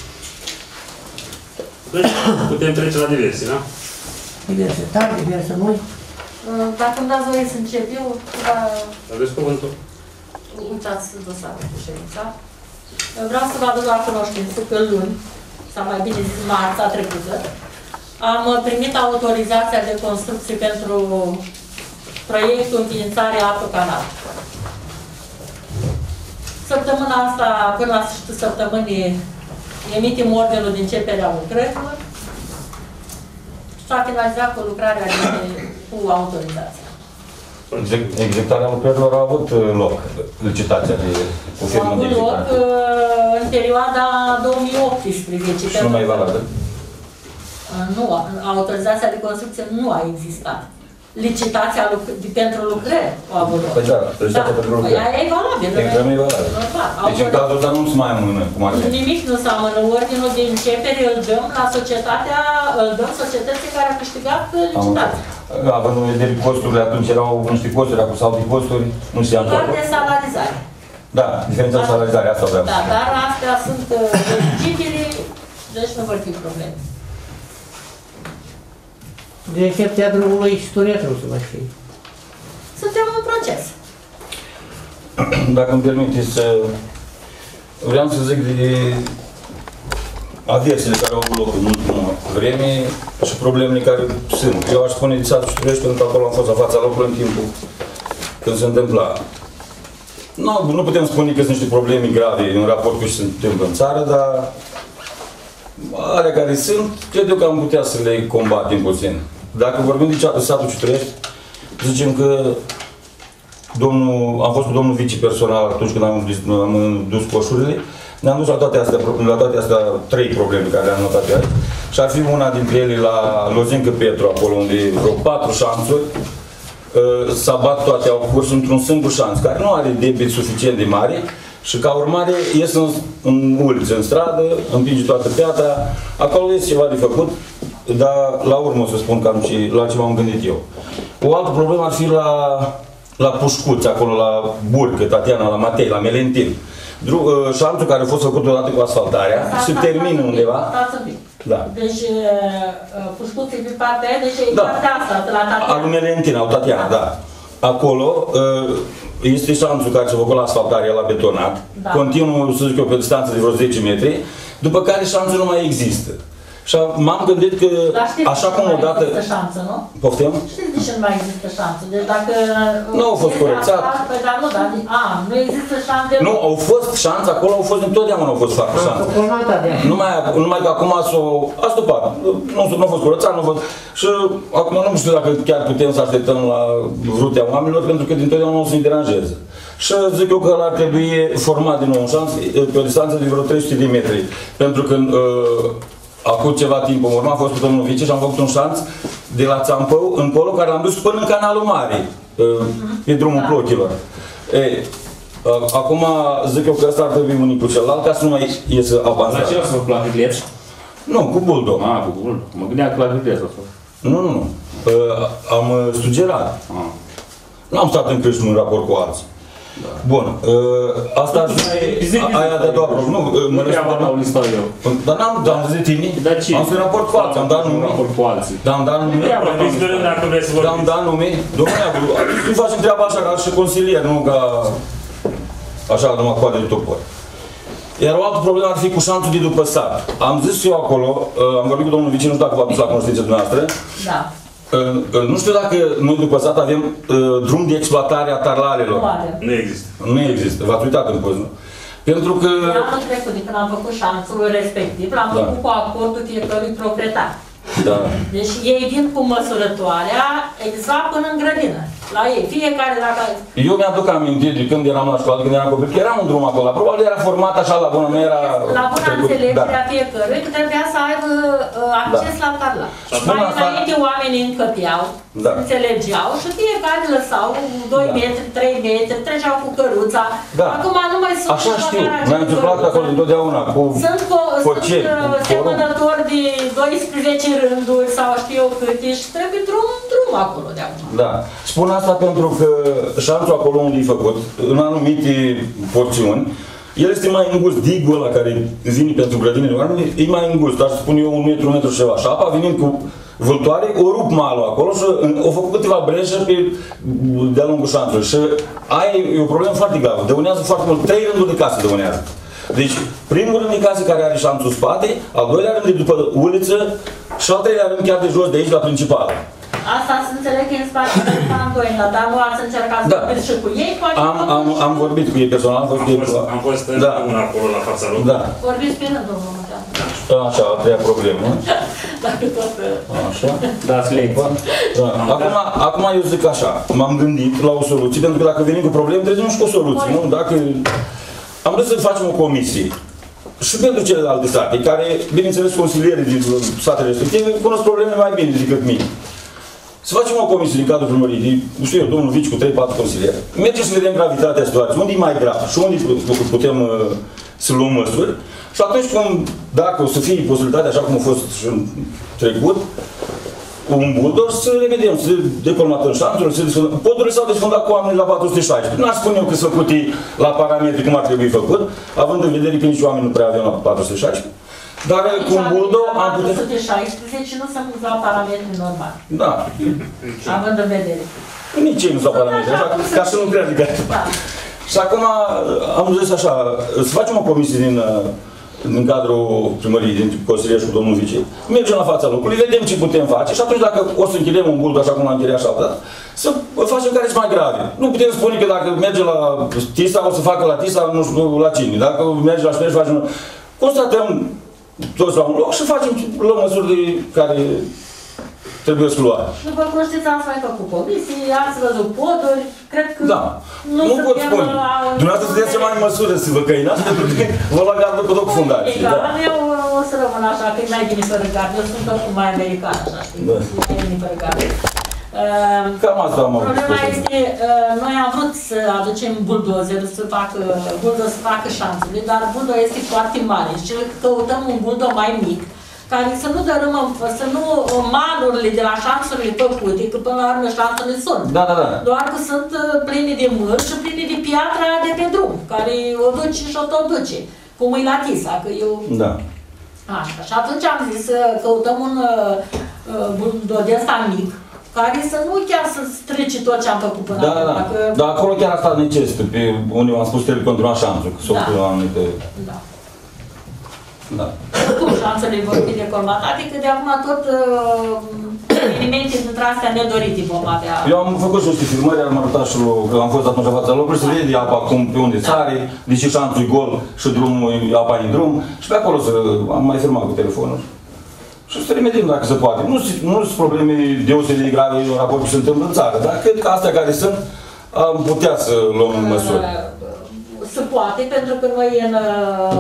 Deci, putem trece la diverse, da? Diverse tari, diverse noi. Dacă îmi dați voie să încep eu, dar... Aveți cuvântul? Uitați dosarul cu ședința. Vreau să vă aduc la cunoștință că luni, sau mai bine zis marța trecută, am primit autorizația de construcție pentru proiectul înființare apă-canal. Săptămâna asta, până la sfârșitul săptămânii, emitem ordinul de începere a lucrărilor. S-a finalizat cu lucrarea de, cu autorizația. Executarea lucrărilor a avut loc, licitația de cu firmă de executare. A avut loc în perioada două mii optsprezece. Și nu mai e valabil? Nu, autorizația de construcție nu a existat. Licitația pentru lucrări a avut loc. Păi da, licitația pentru lucrări. Păi aia e valabil. Extra nu e valabil. Deci în cazul ăsta nu se mai amână, cum ar fi. Nimic nu se amână. Ordinul de începere îl dăm la societatea, îl dăm societății care a câștigat licitația. Având în vedere costurile, atunci erau niște costuri, acum sau de costuri, nu se ia în doar de salarizare. Da, diferența de salarizare, asta vreau. Da, dar astea sunt eligibile, deci nu vor fi probleme. De excepția drumului și tunetul să mai știi. Suntem în proces. Dacă îmi permiteți să... Vreau să zic de aversele care au avut loc în ultima vreme și problemele care sunt. Eu aș spune de satul Ciuturești, pentru că acolo am fost la fața locului în timpul când se întâmpla. Nu, nu putem spune că sunt niște probleme grave în raport cu ce se întâmplă în țară, dar alea care sunt, cred eu că am putea să le combatem puțin. Dacă vorbim de satul Ciuturești, zicem că domnul, am fost cu domnul vice personal atunci când am, am dus coșurile, ne-am dus la toate astea, la toate astea trei probleme care le-am notat aici. Și ar fi una dintre ele la Lozincă Petru, acolo unde vreo patru șanțuri s-a bat toate, au curs într-un singur șanț, care nu are debit suficient de mare și ca urmare ies în, în uliță, în stradă, împinge toată piatra, acolo este ceva de făcut, dar la urmă o să spun cam ce, la ce m-am gândit eu. O altă problemă ar fi la, la Pușcuț, acolo la Burcă, Tatiana, la Matei, la Melentin. Șanțul care a fost făcut odată cu asfaltarea se termină undeva. Da. Deci, Pușcuț e pe partea aia, deci e da. partea asta, la Tatiana. Al lui Melentin, al Tatiana, da. Acolo este șanțul care s-a făcut la asfaltarea, la betonat. Da. Continuă, să zic eu, pe distanță de vreo zece metri, după care șanțul nu mai există. Și m-am gândit că, așa cum odată... Dar știți șansă, nu? Poftim? Știți de ce nu mai există șansă? Deci dacă... Nu au fost curățat. Păi dar nu, dar... A, nu există șanse... Nu, au fost șanse, acolo au fost, întotdeauna au fost foarte șanse. Numai, numai că acum s-a stupat. Nu, nu a fost curățat, nu a fost... Și acum nu știu dacă chiar putem să așteptăm la vrutea oamenilor, pentru că dintotdeauna o să-i deranjeze. Și zic eu că ar trebui format din nou un șans pe o distanță de vreo trei sute de metri. Pentru că... Uh, Acum ceva timp în urmă, am fost cu domnul vice și am făcut un șanț de la Țampău în Polo, care l-am dus până în Canalul Mare, pe drumul Plochilor. E, acum zic eu că ăsta ar trebui unii cu celălalt, ca să nu mai iese avansat. La ce o să vă la bicleți? Nu, cu buldo. Ah, cu buldo. Mă gândeam că la bicleți o să. Nu, nu, nu. Am stugerat. Nu am stat în creștin în raport cu alții. Bun, asta ar fi aia de-a doua problemă. Nu, mă răspund la un listat eu. Dar n-am dat de tine. Am să raport cu alții, am dat nume. Dar am dat nume. Dar am dat nume. Dom'le, nu facem treaba așa ca și consilier, nu ca așa, numai coadă de topori. Iar o altă problemă ar fi cu șanțul de după sat. Am zis eu acolo, am vorbit cu domnul Vicin, nu știu dacă v-a dus la cunoștință dumneavoastră. Da. Nu știu dacă noi după sat avem uh, drum de exploatare a tarlalelor. Nu există. Nu există. V-ați uitat în poză. Pentru că... Anul trecut, când am făcut șanțul respectiv, l-am făcut da. cu acordul fiecărui proprietar. Da. Deci ei vin cu măsurătoarea exact până în grădină. La ei. Fiecare dacă... Eu mi-aduc aminte de când eram la școală, când eram copil, că era un drum acolo. Probabil era format așa la bună, nu era... La bună înțelegere a fiecărui, că trebuia să aibă uh, acces da. la tarla. Mai înainte oamenii încăpeau, da. înțelegeau și fiecare lăsau doi da. metri, trei metri, treceau cu căruța. Da. Acum nu mai sunt... Așa știu, mi-am întâmplat acolo întotdeauna cu Sunt, foceri, sunt uh, semănători de doisprezece rânduri sau știu eu câte și trebuie drum, drum acolo de acum. Da. Spun asta pentru că șanțul acolo unde e făcut, în anumite porțiuni, el este mai îngust. Digul ăla care vine pentru grădinile oamenilor, e mai îngust, aș spune eu un metru, un metru și ceva. Și apa venind cu vâltoare, o rup malul acolo și au făcut câteva breșe de-a lungul șanțului. Și aia e o problemă foarte gravă. Dăunează foarte mult. Trei rânduri de case dăunează. Deci, primul rând de case care are șanțul spate, al doilea rând de după uliță și al treilea rând chiar de jos de aici la principal. Asta să înțeleg că e în spate de Antoina, dar nu ați încercat să da. vorbiți și cu ei? Am, am, am vorbit cu ei personal, am fost, am fost, am fost da. acolo la fața lor. Da. Vorbiți pe rând, domnul Mătean. Așa, a treia problemă. Dacă tot... Așa. Dați lecții. Da. Acum, acum eu zic așa, m-am gândit la o soluție, pentru că dacă venim cu probleme, trebuie și cu o soluție, nu? Dacă... Am vrut să facem o comisie. Și pentru celelalte sate, care, bineînțeles, consilierii din satele respective, cunosc probleme mai bine decât mine. Să facem o comisie din cadrul primăriei, de, nu știu eu, domnul Vici cu trei patru consilieri. Mergem să vedem gravitatea situației, unde e mai grav și unde putem uh, să luăm măsuri. Și atunci, cum, dacă o să fie posibilitatea, așa cum a fost și în trecut, un buldor, să remediem, să decolmatăm șanțurile, să desfundăm. Podurile s-au desfundat cu oamenii la patru sute șaisprezece. Nu aș spune eu că sunt făcute la parametri cum ar trebui făcut, având în vedere că nici oamenii nu prea aveau la patru sute șaisprezece. Dar cu un buldor am putut... patru sute șaisprezece nu sunt la parametri normali. Da. Având în vedere. Nici ei nu s-au parametri, așa, ca să nu crede că... Da. Și acum am zis așa, să facem o comisie din... din cadrul primăriei, din consilier și cu domnul Vici, mergem la fața locului, vedem ce putem face și atunci dacă o să închiriem un buld așa cum l-am închiriat și altă, să facem care sunt mai grave. Nu putem spune că dacă merge la Tisa, o să facă la Tisa, nu știu la cine. Dacă merge la Șmeș, facem... Constatăm toți la un loc și facem, luăm măsuri care trebuie să luăm. După cum știți, ați mai făcut comisii, ați văzut poduri, cred că... Da. Nu, nu pot spune. Dumneavoastră sunteți cea mai în măsură să vă căinați, pentru că vă la gardă cu tot cu fundații. Da. Eu o să rămân așa, că e mai bine fără gardă. Eu sunt oricum mai american, așa, știi? Da. E mai bine fără gardă. Cam asta am avut. Problema este, noi am vrut să aducem buldozer, să facă, buldozer să facă șanțele, dar buldozer este foarte mare. Și căutăm un buldozer mai mic, care să nu dărâmăm, să nu malurile de la șanțurile făcute, că până la urmă șanțurile sunt. Da, da, da. Doar că sunt pline de mâr și pline de piatră de pe drum, care o duce și o tot duce. Cum e la Tisa, că eu... Da. Așa. Și atunci am zis să căutăm un buldozer de ăsta mic, care să nu chiar să strice tot ce am făcut până da, acum. Da, dacă... da. Dar acolo chiar asta necesită, pe unde v-am spus, trebuie continua șanțul, că s-o da. anumite... Da. Da. Cum șanțele vor fi decolmatate, că de acum tot uh, evenimente dintre astea nedorite vom avea. Eu am făcut și niște filmări, am arătat și că am fost atunci la fața locului, să vede apa cum, pe unde sare, deși șanțul e gol și drumul, apa e în drum. Și pe acolo să, am mai filmat cu telefonul. Și să remediem dacă se poate. Nu sunt probleme deosebit de grave în raport cu ce se întâmplă în țară, dar cred că astea care sunt, am putea să luăm măsuri. Se poate, pentru că noi în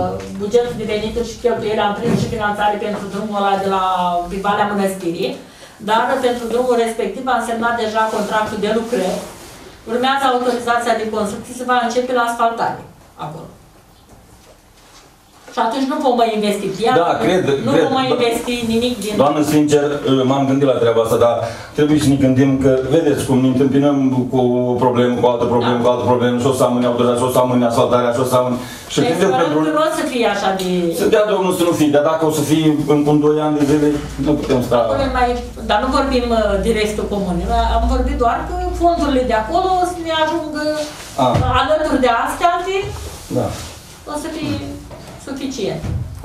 bugetul de venituri și cheltuieli am prins și finanțare pentru drumul ăla de la Valea Mănăstirii. dar pentru drumul respectiv am semnat deja contractul de lucrări. Urmează autorizația de construcție, se va începe la asfaltare acolo. Și atunci nu vom mai investi piață, da, cred, nu cred, vom mai investi nimic din... Doamnă, sincer, m-am gândit la treaba asta, dar trebuie să ne gândim că, vedeți cum ne întâmpinăm cu o problemă, cu o altă problemă, da. cu o altă problemă, și o să amâne autorizația, și o să amâne asfaltarea, și o să amâne... Și deci credem pentru... nu o să fie așa de... Să dea Domnul să nu fie, dar dacă o să fie în un doi ani de zile, nu putem sta... Mai, dar nu vorbim uh, de restul comunei, am vorbit doar că fondurile de acolo o să ne ajungă A. alături de astea, da. o să fie suficient.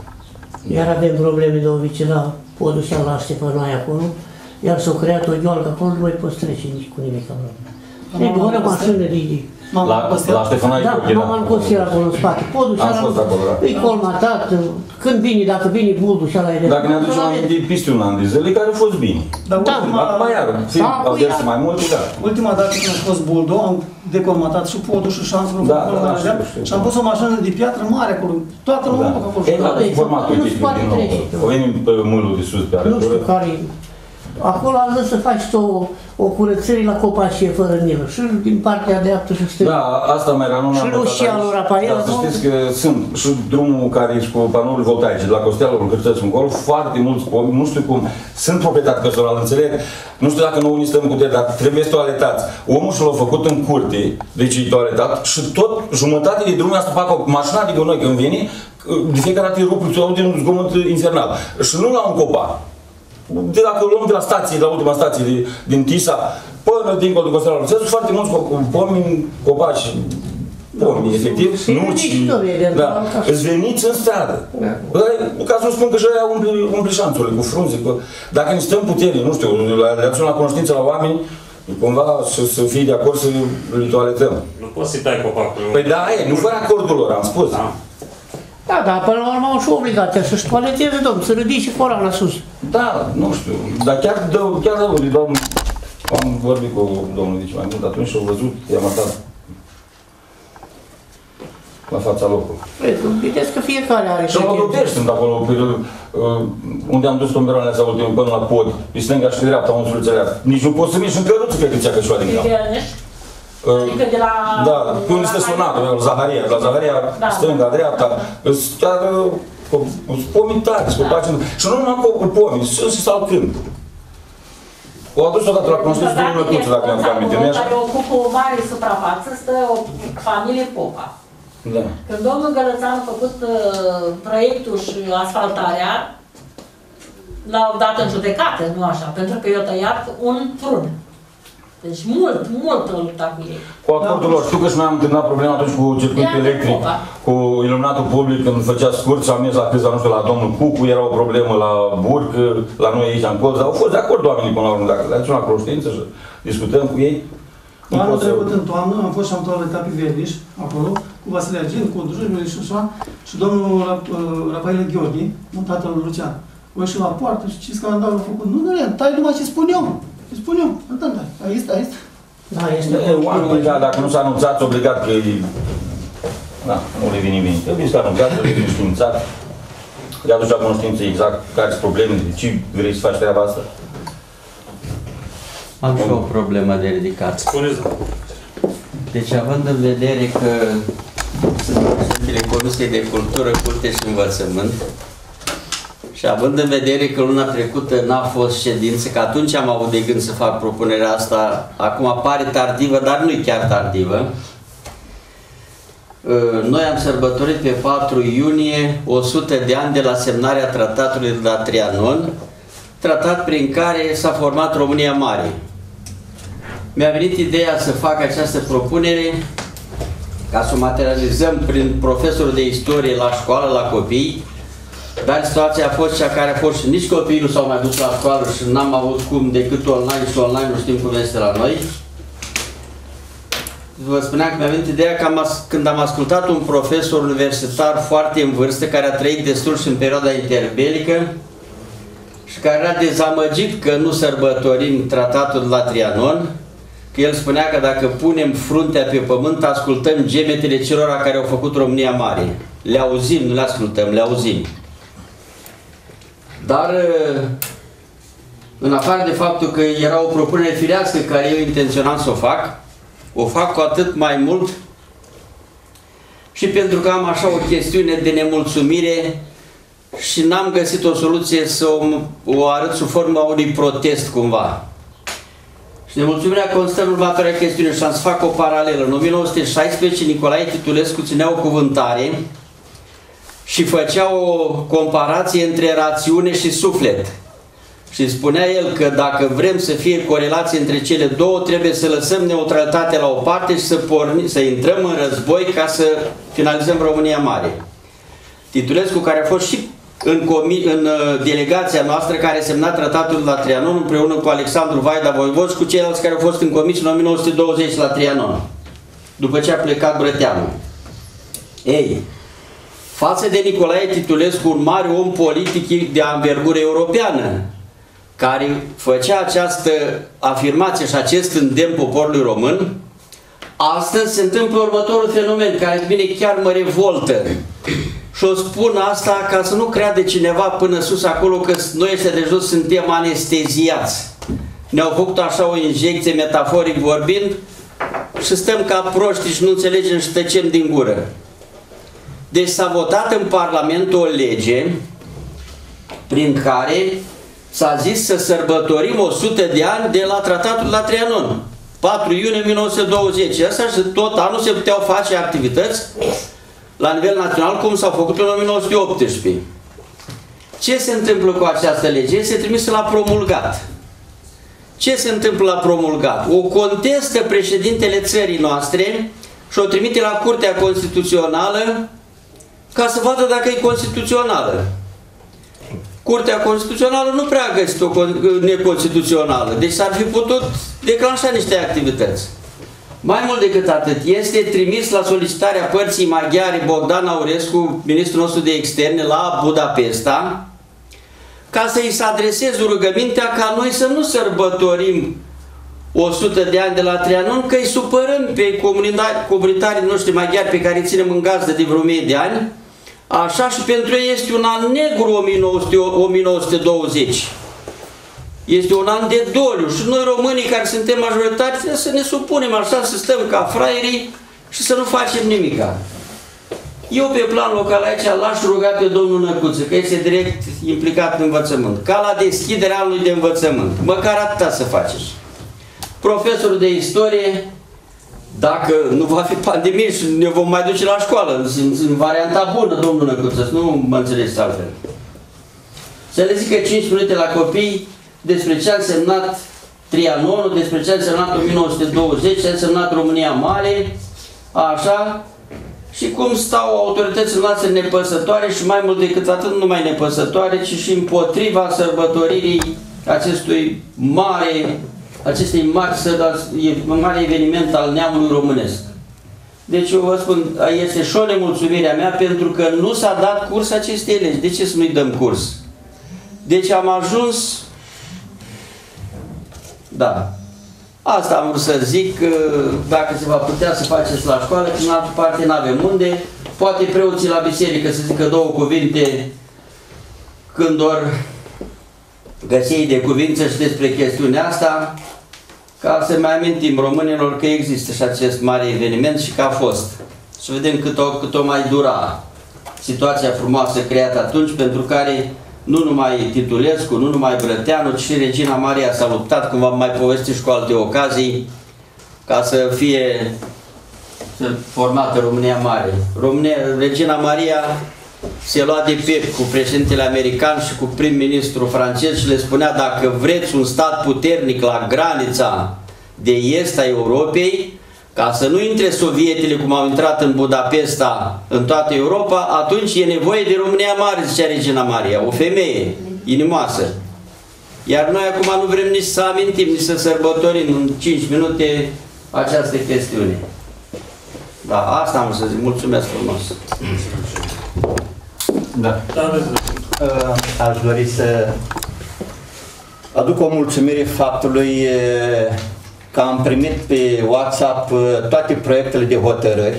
Iar avem probleme de o vicina, podul și la Ștefănoai acolo, iar s-a creat o gheolcă acolo, nu mai poți trece nici cu nimic acolo. E doar o mașină de... La, la Ștefănoai da, m-am încostit acolo în spate. Podul și ala e colmatat, când vine, dacă vine buldul și ala e de... Dacă ne aducem aminte peste un an de zile, care au fost bine. Da, mai iar, au vers mai mult, da. Ultima dată când a fost buldul, am decolmatat și podul și șansul da, da, da, și am pus o mașină de piatră mare acolo. Toată lumea a fost. E, da, format, uite, din nou. O venim pe mâlul de sus pe arătură. Nu știu care... Acolo am zis să faci o, o curățire la copacie fără nivă. Și din partea dreaptă și stângă. Da, asta mai era, nu și nu și al lui Rafael. Dar să știți că sunt și drumul care e cu panouri voltaice, de la Costeală, cu Cârțăți încolo, foarte mulți oameni, nu știu cum, sunt proprietate personală, înțeleg, nu știu dacă nouă ni stăm cu dar trebuie toaletați. Omul și l-a făcut în curte, deci e toaletat, și tot jumătate de drumul asta fac o mașină de gunoi când vine, de fiecare dată îi rup, se aude un zgomot infernal. Și nu la un copac. De dacă luăm de la stație, de la ultima stație de, din Tisa, până dincolo de Costeală, sunt foarte mulți pomi, copaci, pomi, efectiv, nuci, da, îți veniți în stradă. Da. Ca să nu spun că și aia umple, umple șanțurile cu frunze. Cu... Dacă ne stăm puterii, nu știu, le aducem la cunoștință la oameni, cumva să, să fie de acord să le toaletăm. Nu poți să-i dai copacul. Păi da, e, nu fără acordul lor, am spus. Da. Da, dar până la urmă au și obligația să-și toaleteze, domnul, să ridice coroana sus. Da, nu știu, dar chiar dă, chiar dă, domnul, am vorbit cu domnul Vici mai mult atunci și au văzut, i-am arătat la fața locului. Vedeți că fiecare are... Și mă gătești sunt acolo, pe, uh, unde am dus tomberoanele astea ultimul, până la pod, pe stânga și pe dreapta, un sulțăreat. Nici nu poți să mergi în căruță, cred că ți-a cășoa din cap. Adică de la... Da, pe unde stă sonatul, la Zaharia, la Zaharia, da. Stânga, dreapta, chiar pomii tari, scopaci, și nu numai cu pomii, și salcând. O adus odată la cunoștință de Lăcuță, dacă mi-am aminte. Care ocupă o mare suprafață, stă o familie Popa. Da. Când domnul Gălățan a făcut uh, proiectul și asfaltarea, l-au dat în judecată, nu așa, pentru că i-au tăiat un prun. Deci mult, mult a luptat cu ei. Cu acordul lor. Știu că și noi am întâlnit problema atunci cu circuitul electric, cu iluminatul public, când făcea scurt și am mers la câțiva, nu știu, la domnul Cucu, era o problemă la Burg, la noi aici în colț, au fost de acord oamenii până la urmă, dacă le aducem la cunoștință și discutăm cu ei. Anul trecut în toamnă am fost și am toaletat pe Verniș, acolo, cu Vasile Argint, cu Dujurile și așa, și domnul Rafael Gheorghe, tatăl lui Lucian. O ieși la poartă și ce scandal a făcut. Nu, nu, tai numai ce spun eu. Ce spun eu. Da, da, aici, aici. Da, este oamenii, da, dacă nu s-a anunțat, obligat că e... Da, nu le vine bine. Trebuie să anunțat, le vine științat. Le aduci la cunoștință exact care sunt problemele, de ce vrei să faci treaba asta. Am și o problemă de ridicat. Spuneți. Deci, având în vedere că sunt președintele Comisiei de Cultură, Curte și Învățământ, și având în vedere că luna trecută n-a fost ședință, că atunci am avut de gând să fac propunerea asta, acum pare tardivă, dar nu e chiar tardivă. Noi am sărbătorit pe patru iunie o sută de ani de la semnarea tratatului de la Trianon, tratat prin care s-a format România Mare. Mi-a venit ideea să fac această propunere ca să o materializăm prin profesorul de istorie la școală, la copii, dar situația a fost cea care a fost și nici copiii nu s-au mai dus la școală și n-am avut cum decât online și online nu știm cum este la noi. Vă spuneam că mi-a venit ideea că am, când am ascultat un profesor universitar foarte în vârstă, care a trăit destul și în perioada interbelică și care era dezamăgit că nu sărbătorim tratatul de la Trianon, că el spunea că dacă punem fruntea pe pământ, ascultăm gemetele celor care au făcut România Mare. Le auzim, nu le ascultăm, le auzim. Dar În afară de faptul că era o propunere firească care eu intenționam să o fac, o fac cu atât mai mult și pentru că am așa o chestiune de nemulțumire și n-am găsit o soluție să o, o arăt sub forma unui protest cumva. Și nemulțumirea constă în următoarea chestiune și am să fac o paralelă. În o mie nouă sute șaisprezece Nicolae Titulescu ținea o cuvântare și făcea o comparație între rațiune și suflet. Și spunea el că dacă vrem să fie corelație între cele două, trebuie să lăsăm neutralitatea la o parte și să, porni, să intrăm în război ca să finalizăm România Mare. Titulescu, care a fost și în, în delegația noastră care a semnat tratatul la Trianon împreună cu Alexandru Vaida Voivoz și cu ceilalți care au fost în comisie în o mie nouă sute douăzeci la Trianon, după ce a plecat Brăteanu. Ei, față de Nicolae Titulescu, un mare om politic de anvergură europeană, care făcea această afirmație și acest îndemn poporului român, astăzi se întâmplă următorul fenomen, care de bine chiar mă revoltă. Și o spun asta ca să nu creadă cineva până sus acolo că noi ăștia de jos suntem anesteziați. Ne-au făcut așa o injecție, metaforic vorbind, și stăm ca proști și nu înțelegem și tăcem din gură. Deci s-a votat în Parlament o lege prin care s-a zis să sărbătorim o sută de ani de la tratatul la Trianon, patru iunie o mie nouă sute douăzeci. Asta și tot anul se puteau face activități la nivel național, cum s-au făcut în o mie nouă sute optsprezece. Ce se întâmplă cu această lege? Se trimise la promulgat. Ce se întâmplă la promulgat? O contestă președintele țării noastre și o trimite la Curtea Constituțională ca să vadă dacă e constituțională. Curtea Constituțională nu prea a găsit-o neconstituțională, deci s-ar fi putut declanșa niște activități. Mai mult decât atât, este trimis la solicitarea părții maghiare Bogdan Aurescu, ministrul nostru de externe, la Budapesta, ca să-i se adreseze rugămintea ca noi să nu sărbătorim o sută de ani de la Trianon, că îi supărăm pe comunitarii noștri maghiari pe care îi ținem în gazdă de vreo mie de ani, așa, și pentru ei este un an negru o mie nouă sute douăzeci. Este un an de doliu și noi românii care suntem majoritari trebuie să ne supunem așa, să stăm ca fraierii și să nu facem nimica. Eu pe plan local aici l-aș ruga pe domnul Năcuță, că este direct implicat în învățământ, ca la deschiderea anului de învățământ, măcar atâta să faceți. Profesorul de istorie, dacă nu va fi pandemie și ne vom mai duce la școală, în varianta bună, domnul Năcuță, nu mă înțelegeți altfel. Să le zică cinci minute la copii despre ce a însemnat Trianonul, despre ce a însemnat o mie nouă sute douăzeci, ce a însemnat România Mare, așa, și cum stau autoritățile noastre nepăsătoare și mai mult decât atât, nu numai nepăsătoare, ci și împotriva sărbătoririi acestui mare, acestei mari, mare eveniment al neamului românesc. Deci eu vă spun, este și o nemulțumire a mea pentru că nu s-a dat curs acestei legi. De ce să nu-i dăm curs? Deci am ajuns. Da. Asta am vrut să zic, dacă se va putea să faceți la școală, că în altă parte n-avem unde, poate preoții la biserică să zică două cuvinte când or găsi de cuvință și despre chestiunea asta, ca să mai amintim românilor că există și acest mare eveniment și că a fost. Să vedem cât o, cât o mai dura situația frumoasă creată atunci, pentru care nu numai Titulescu, nu numai Brăteanu, ci și Regina Maria s-a luptat, cum v-am mai povestit și cu alte ocazii, ca să fie formată România Mare. România, Regina Maria se lua de piept cu președintele american și cu prim-ministru francez și le spunea: dacă vreți un stat puternic la granița de est a Europei, ca să nu intre sovietele cum au intrat în Budapesta, în toată Europa, atunci e nevoie de România Mare, zicea Regina Maria, o femeie inimoasă. Iar noi acum nu vrem nici să amintim, nici să sărbătorim în cinci minute această chestiune. Da, asta am să zic. Mulțumesc frumos. Da. Aș dori să aduc o mulțumire faptului că am primit pe WhatsApp toate proiectele de hotărâri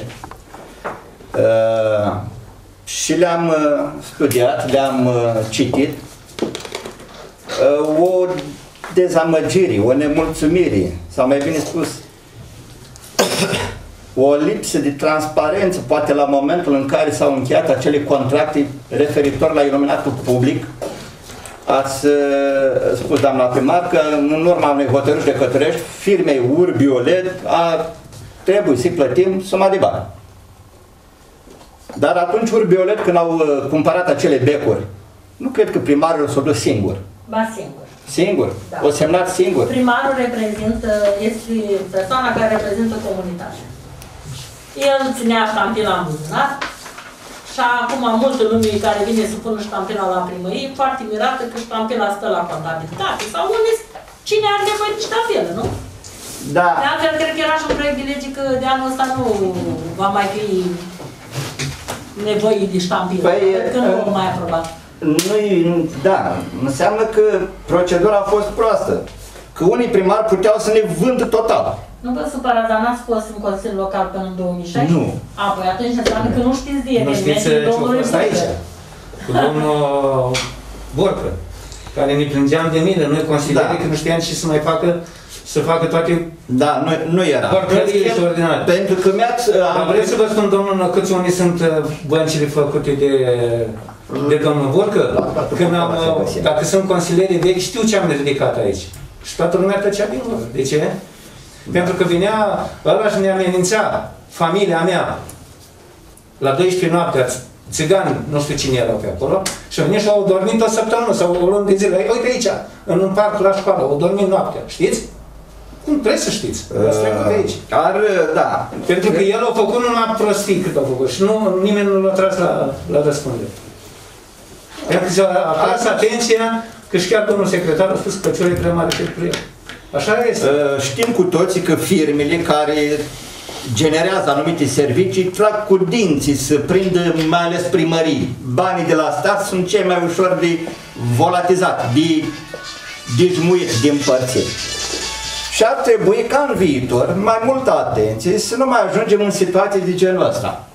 și le-am studiat, le-am citit. O dezamăgirii, o nemulțumire, sau mai bine spus, o lipsă de transparență, poate la momentul în care s-au încheiat acele contracte referitor la iluminatul public. Ați uh, spus, doamna primar, că în urma unei hotărâri judecătorești, firmei Urbiolet a trebuit să-i plătim suma de bani. Dar atunci Urbiolet, când au uh, cumpărat acele becuri, nu cred că primarul s-a dus singur. Ba singur. Singur? Da. O semnat singur? Primarul reprezintă, este persoana care reprezintă comunitatea. El ținea ștampila în buzunar și acum multă lume care vine să pună ștampila la primărie, foarte mirată că ștampila stă la contabilitate sau unde, cine are nevoie de ștampilă, nu? Da. De altfel, cred că era și un proiect de lege că de anul ăsta nu va mai fi nevoie de ștampilă, Păi, că nu va mai aprobat. Nu, da, înseamnă că procedura a fost proastă. Că unii primari puteau să ne vândă total. Nu vă supărați, dar n-ați fost în Consiliul Local până în două mii șaisprezece? Nu. A, păi atunci înseamnă că nu știți de Nu știți ce a fost aici, cu domnul Borcă, care ne plângeam de mine, noi considerăm Da. că nu știam ce să mai facă, să facă toate Da, nu, nu era. porcările extraordinare. Pentru că mi-ați... Dar vreau să vă spun, domnul Năcățu, unde sunt uh, băncile făcute de, de domnul Borcă? Că mi-am, uh, dacă sunt consilieri vechi, știu ce am ridicat aici. Și toată lumea tăcea din urmă. De ce? Pentru că vinea ăla și ne amenința familia mea la douăsprezece noaptea, țigani, nu știu cine erau pe acolo, și venea și au dormit o săptămână sau o lună de zile. Uite aici, în un parc la școală, au dormit noaptea, știți? Cum trebuie să știți? Asta e de aici. Ar, da. Pentru că el a făcut numai prostii cât a făcut și nu, nimeni nu l-a tras la, la răspundere. Pentru că a atras atenția că și chiar domnul secretar a spus că căciul e prea mare pentru el. Așa este. Știm cu toții că firmele care generează anumite servicii trag cu dinții să prindă mai ales primării. Banii de la stat sunt cei mai ușor de volatizat, de dejmuit, de împărțit. Și ar trebui ca în viitor, mai multă atenție, să nu mai ajungem în situații de genul ăsta.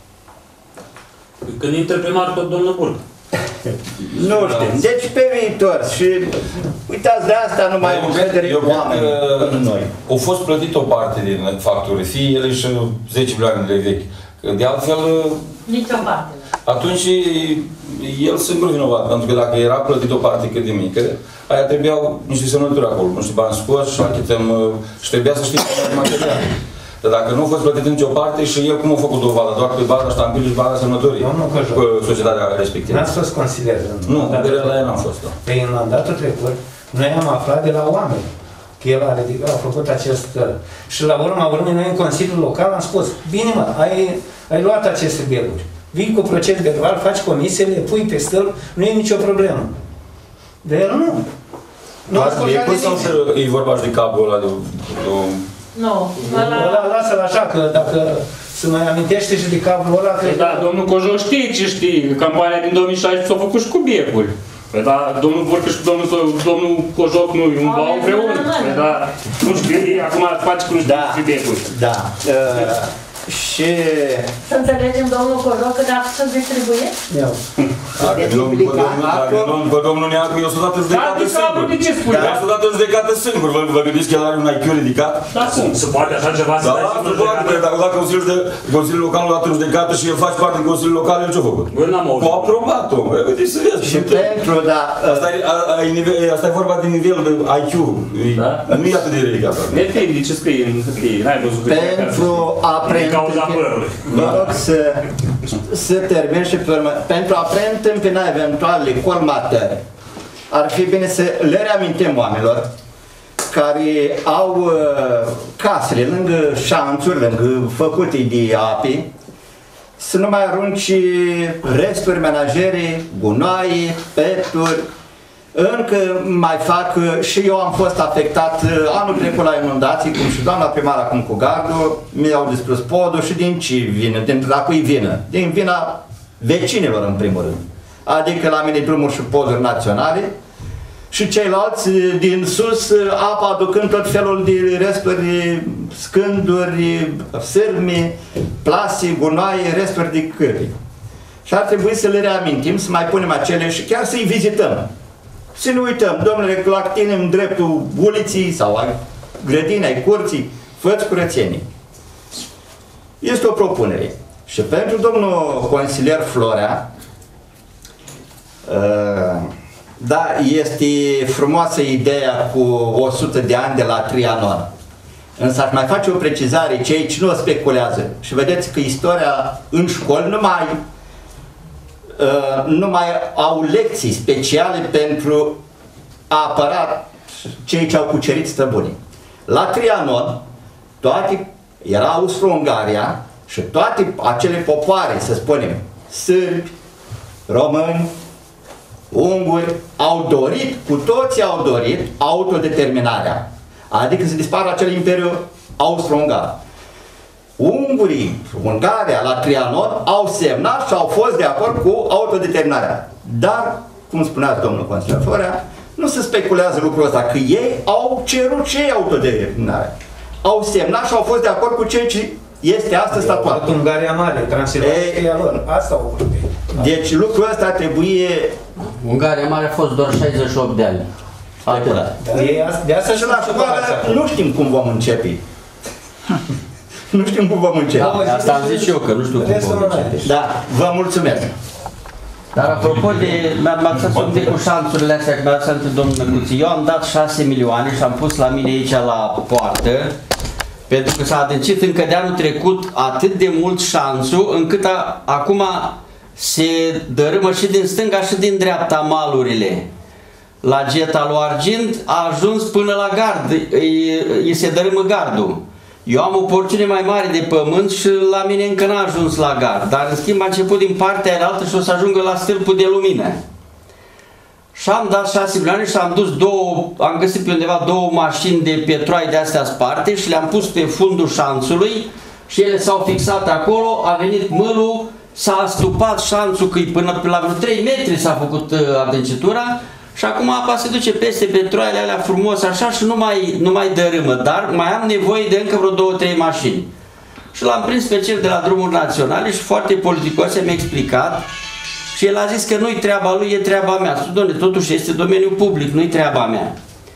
Când intră primar tot domnul Burg. Nu știu. Deci pe viitor și uitați de asta nu mai am vedere oameni în noi. Au fost plătit o parte din facturi, fie ele și zece milioane de lei vechi. De altfel, Nici o parte. atunci el singur vinovat, pentru că dacă era plătit o parte cât de mică, aia trebuiau niște semnături acolo, nu știu, bani scoși, și achităm, și trebuia să știm material. Dar dacă nu a fost plătit nicio parte și el cum a făcut dovadă? Doar pe baza ștampilului și baza semnătorii cu societatea respectivă. N-ați fost consilier. Nu, pe la ea n-am fost. Da. Pe în mandatul trecut, noi am aflat de la oameni că el a, ridicat, a făcut acest... Și la urma urmei, noi în Consiliul Local am spus, bine mă, ai, ai luat aceste bieluri. Vii cu proces verbal, faci comisie, le pui pe stâlp, nu e nicio problemă. De el nu. Nu a spus e vorba și de capul ăla de... Nu, ăla lasă-l așa, că dacă se mai amintește și de capul ăla... Că... Da, domnul Cojoc știe ce știe, campania din două mii șaisprezece s-a făcut și cu biecuri. Păi da, domnul Burcă și domnul, domnul Cojoc nu umblau împreună. Păi da, nu știu, acum faci cum știu și biecuri. Da. Uh, și... Să înțelegem, domnul Cojoc, că dacă să distribuie? Iau. Pe domnul Neacru, eu sunt dat în judecată singur. De ce spui? Eu sunt dat în judecată singur. Vă gândiți că el are un I Q ridicat? Da, cum? Se poate așa ceva să Da, dai se poate. Dacă la Consiliul Local l-a dat în judecată și el face parte din Consiliul Local, el ce-a făcut? Băi, n-am auzit. Cu aprobat-o. Vedeți, să vezi. Și pentru, da... Asta e vorba de nivelul de I Q. Nu e atât de ridicat. Depinde de ce scrie în hârtie. N-ai văzut Pentru a Vă rog să, să termin și pe urmă. Pentru a preîntâmpina eventuale colmatări, ar fi bine să le reamintim oamenilor care au uh, casele lângă șanțuri, lângă făcute de api, să nu mai arunci resturi menajere, gunoaie, peturi. Încă mai fac, și eu am fost afectat anul trecut la inundații, cum și doamna primar acum cu gardul, mi-au distrus podul și din ce vină, din la cui vină? Din vina vecinilor în primul rând. Adică la mine drumuri și poduri naționale și ceilalți din sus, apa aducând tot felul de resturi, scânduri, sârmi, plase, gunoaie, resturi de cârli. Și ar trebui să le reamintim, să mai punem acele și chiar să-i vizităm. Să nu uităm, domnule, la tine în dreptul uliții sau a grădinei, ai curții, fă-ți curățenie. Este o propunere. Și pentru domnul consilier Florea, da, este frumoasă ideea cu o sută de ani de la Trianon. Însă aș mai face o precizare, cei ce nu speculează. Și vedeți că istoria în școli nu mai, nu mai au lecții speciale pentru a apăra cei ce au cucerit străbunii. La Trianon, toate, era Austro-Ungaria și toate acele popoare, să spunem, sârbi, români, unguri, au dorit, cu toții au dorit autodeterminarea. Adică să dispară acel imperiu austro-ungar. Ungurii, Ungaria, la Trianon, au semnat și au fost de acord cu autodeterminarea. Dar, cum spunea domnul consilier Florea, nu se speculează lucrul ăsta, că ei au cerut și ei autodeterminarea. Au semnat și au fost de acord cu ceea ce este astăzi statuat. Ungaria Mare, Transilvania lor. Asta au vorbit. Deci lucrul ăsta trebuie... Ungaria Mare a fost doar șaizeci și opt de ani. Atâta. De asta și la școală nu știm cum vom începe. Nu știm cum vom începe. Da, asta am zis și eu, că nu știu cum vom începe. Da, vă mulțumesc. Dar apropo de, mi-am axat un pic cu șanțurile astea, că mi-a dat domnul Măcuții. Eu am dat șase milioane și am pus la mine aici la poartă, pentru că s-a adâncit încă de anul trecut atât de mult șanțul, încât a, acum se dărâmă și din stânga și din dreapta malurile. La Geta lui Argint a ajuns până la gard, îi, îi se dărâmă gardul. Eu am o porțiune mai mare de pământ și la mine încă n-a ajuns la gard, dar în schimb a început din partea aia altă și o să ajungă la stâlpul de lumină. Și am dat șase milioane și am dus două, am găsit pe undeva două mașini de petroi de astea sparte și le-am pus pe fundul șanțului și ele s-au fixat acolo, a venit mâlul, s-a astupat șanțul, că până la vreo trei metri s-a făcut adâncitura. Și acum apa se duce peste petroaiele alea frumos așa și nu mai, nu mai dărâmă, dar mai am nevoie de încă vreo două, trei mașini. Și l-am prins pe cel de la Drumuri Naționale și foarte politicos mi-a explicat și el a zis că nu-i treaba lui, e treaba mea. Spune, doamne, totuși este domeniul public, nu-i treaba mea.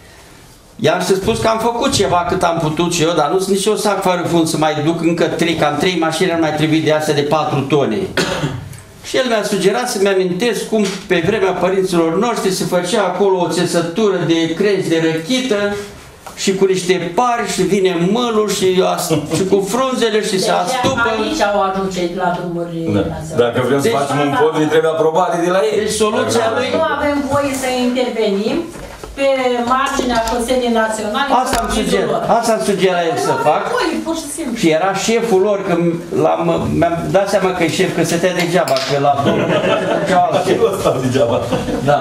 I-am spus că am făcut ceva cât am putut și eu, dar nu sunt nici eu sac fără fund să mai duc încă trei, cam trei mașini, ar mai trebui de astea de patru tone. Și el mi-a sugerat să-mi amintesc cum pe vremea părinților noștri se făcea acolo o țesătură de crengi de răchită și cu niște pari și vine mălul și, și cu frunzele și se astupă. Aici au adus cei la Drumuri Naționale. Dacă vrem să facem un pod, ne trebuie aprobare de la ei. Deci soluția lui... Nu avem voie să intervenim pe marginea Consiliului Național. Asta am sugerat, asta am sugerat el să fac. Și era șeful lor, că mi-am dat seama că e șef, că stătea degeaba, că la domnul nu stau degeaba. Da.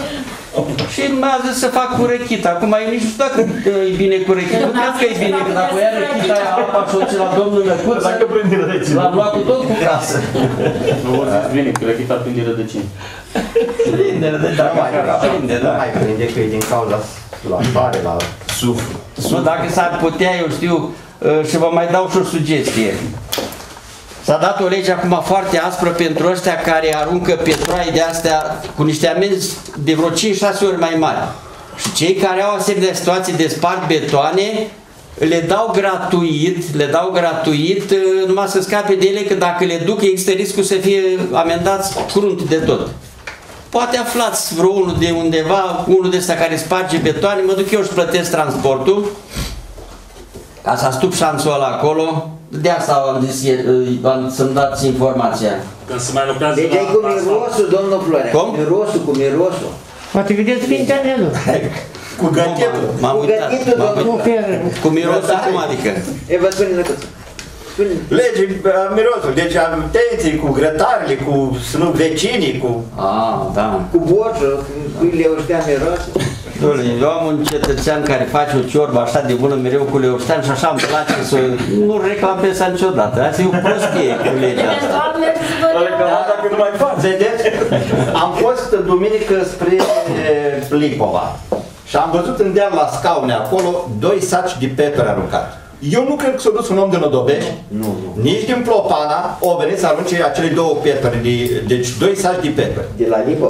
Și mi-a zis să fac cu rechita. Acum eu nici nu știu dacă e bine cu rechita. Nu cred că e bine, că dacă ia rechita aia apa și o ține la domnul Măcuț, l-am luat cu tot cu casă. Nu vor să bine, că rechita prinde rădăcini. Prinde rădăcini, da, mai prinde, da. Nu mai prinde, că e din cauza la soare, la suflu. Nu, dacă s-ar putea, eu știu, și vă mai dau și o sugestie. S-a dat o lege acum foarte aspră pentru ăștia care aruncă petroi de astea cu niște amenzi de vreo cinci șase ori mai mari. Și cei care au asemenea situații de spart betoane, le dau gratuit, le dau gratuit, numai să scape de ele, că dacă le duc există riscul să fie amendați crunt de tot. Poate aflați vreo unul de undeva, unul de ăsta care sparge betoane, mă duc eu și plătesc transportul, ca să astup șanțul ăla acolo. De asta am zis să-mi dați informația. Când se mai lucrează deci ai cu mirosul, domnul Florea. Cum? Mirosul, cu mirosul. Poate vedeți pe internetul. Cu gătitul. M-am uitat. Cu mirosul cum adică? E, vă spune Năcuță. Lege, mirosul, deci atenție cu grătarele, cu nu, vecinii, cu... Ah, da. Cu borjă, cu leuștea mirosul. Doamne, eu am un cetățean care face o ciorbă așa de bună mereu cu leuștean și așa îmi place să nu reclamez niciodată. Asta e o prostie cu legea asta. Dacă nu mai faci, vedeți? Am fost duminică spre Lipova și am văzut în deal la scaune acolo doi saci de peturi aruncat. Eu nu cred că s-a dus un om din Odovești, nu, nu. nici din Plopana, o venit să arunce acele două peturi, de, deci doi saci de peturi. De la Lipova?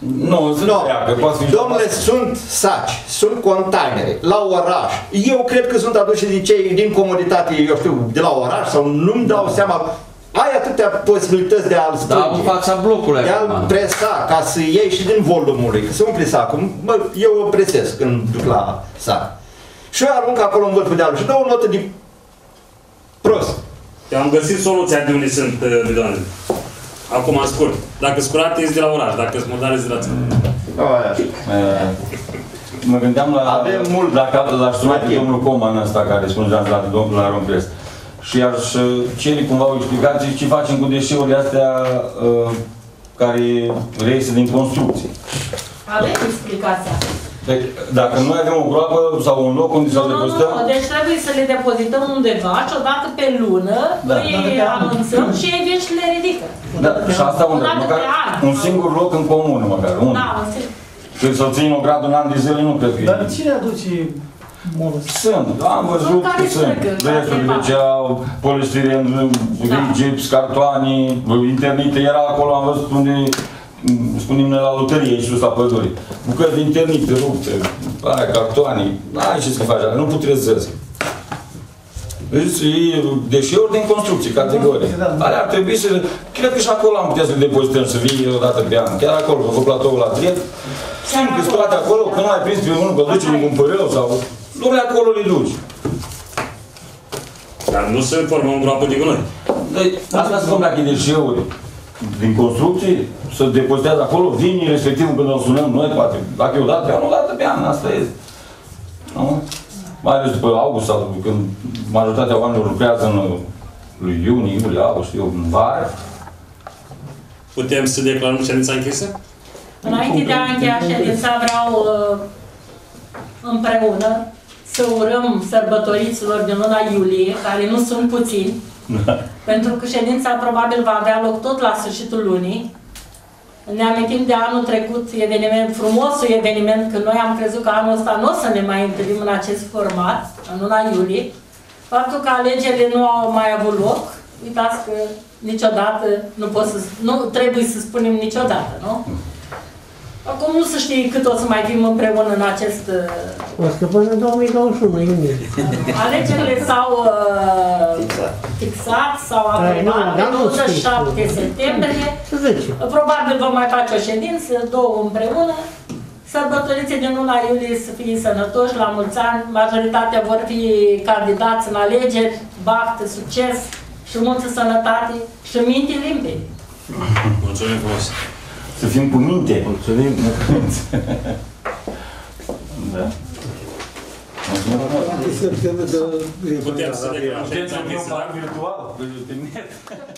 Nu, se Nu. treacă, poate fi... Domnule, sunt saci, sunt containere la oraș. Eu cred că sunt aduși din cei din comoditate, eu știu, de la oraș sau nu-mi dau seama. Ai atâtea posibilități de a-l strânge, Da, în fața blocului de a-l acum. presa, ca să iei și din volumului, că se umple sacul. Mă, eu o presez când duc la sac. Și eu arunc acolo în vârful dealului și dau o notă de prost. Eu am găsit soluția de unde sunt uh, bidoanele. Acum, în scurt. Dacă scurate, ești de la oraș. Dacă sunt murdare, ești de la țară. Eh, Mă gândeam la... Avem mult. Dacă l-aș suna pe domnul Coman ăsta care spunea la domnul la Romprest. Și aș cere cumva o explicație ce facem cu deșeurile astea uh, care reiese din construcții. Avem explicația. Deci, dacă noi avem o groapă sau un loc unde să Nu, le nu, depozităm... nu, deci trebuie să le depozităm undeva și odată pe lună Da. îi anunțăm și ei vin și le ridică. Da, și asta unde? Odată Măcar pe an. un singur loc în comun, măcar. Unde? Da, un singur. Că să țin o gradă un an de zile, nu cred că e. Dar cine aduce molul ăsta? Sunt, am văzut Sunt care că sunt. strigă, Restul care de ce au polistiren, Da. gips, cartoane, internite, era acolo, am văzut unde, spunem noi la loterie, și sus la pădure. Bucăți de internite, rupte, aia, cartoane, ai ce să faci, nu putrezesc. Deci, e deșeuri din construcții, categorie. Alea ar trebui să... Cred că și acolo am putea să le depozităm, să vii o dată pe an. Chiar acolo, pe platoul la drept. Simplu, scoate acolo, că nu ai prins pe unul, că duci în cumpărău sau... Lumea acolo le duci. Dar nu se formă un groapă de gunoi. Deci, asta spun dacă e deșeuri din construcții, să depozitează acolo, vine respectivul când îl sunăm noi, poate. Dacă e o dată pe an, o dată pe an, asta este. Nu? Mai ales după august sau când majoritatea oamenilor lucrează în lui iunie, iulie, august, eu, în vară. Putem să declarăm ședința închisă? Înainte de a încheia ședința, vreau uh, împreună să urăm sărbătoriților din luna iulie, care nu sunt puțini, pentru că ședința probabil va avea loc tot la sfârșitul lunii. Ne amintim de anul trecut, eveniment, frumosul eveniment, că noi am crezut că anul ăsta nu o să ne mai întâlnim în acest format, în luna iulie. Faptul că alegerile nu au mai avut loc, uitați că niciodată nu pot să, nu trebuie să spunem niciodată, nu? Acum nu se știe cât o să mai fim împreună în acest... O să până în două mii douăzeci și unu, iunie. Alegerile s-au uh, fixat, s-au aprobat pe douăzeci și șapte septembrie. Probabil vom mai face o ședință, două împreună. Sărbătoriții din luna iulie să fie sănătoși, la mulți ani. Majoritatea vor fi candidați în alegeri, baftă, succes și multă sănătate și minte limpede. Mulțumim frumos! Să fim cu minte. Mulțumim. Da. Putem să declarăm ședința Putem să fim închisă. virtual, pe net.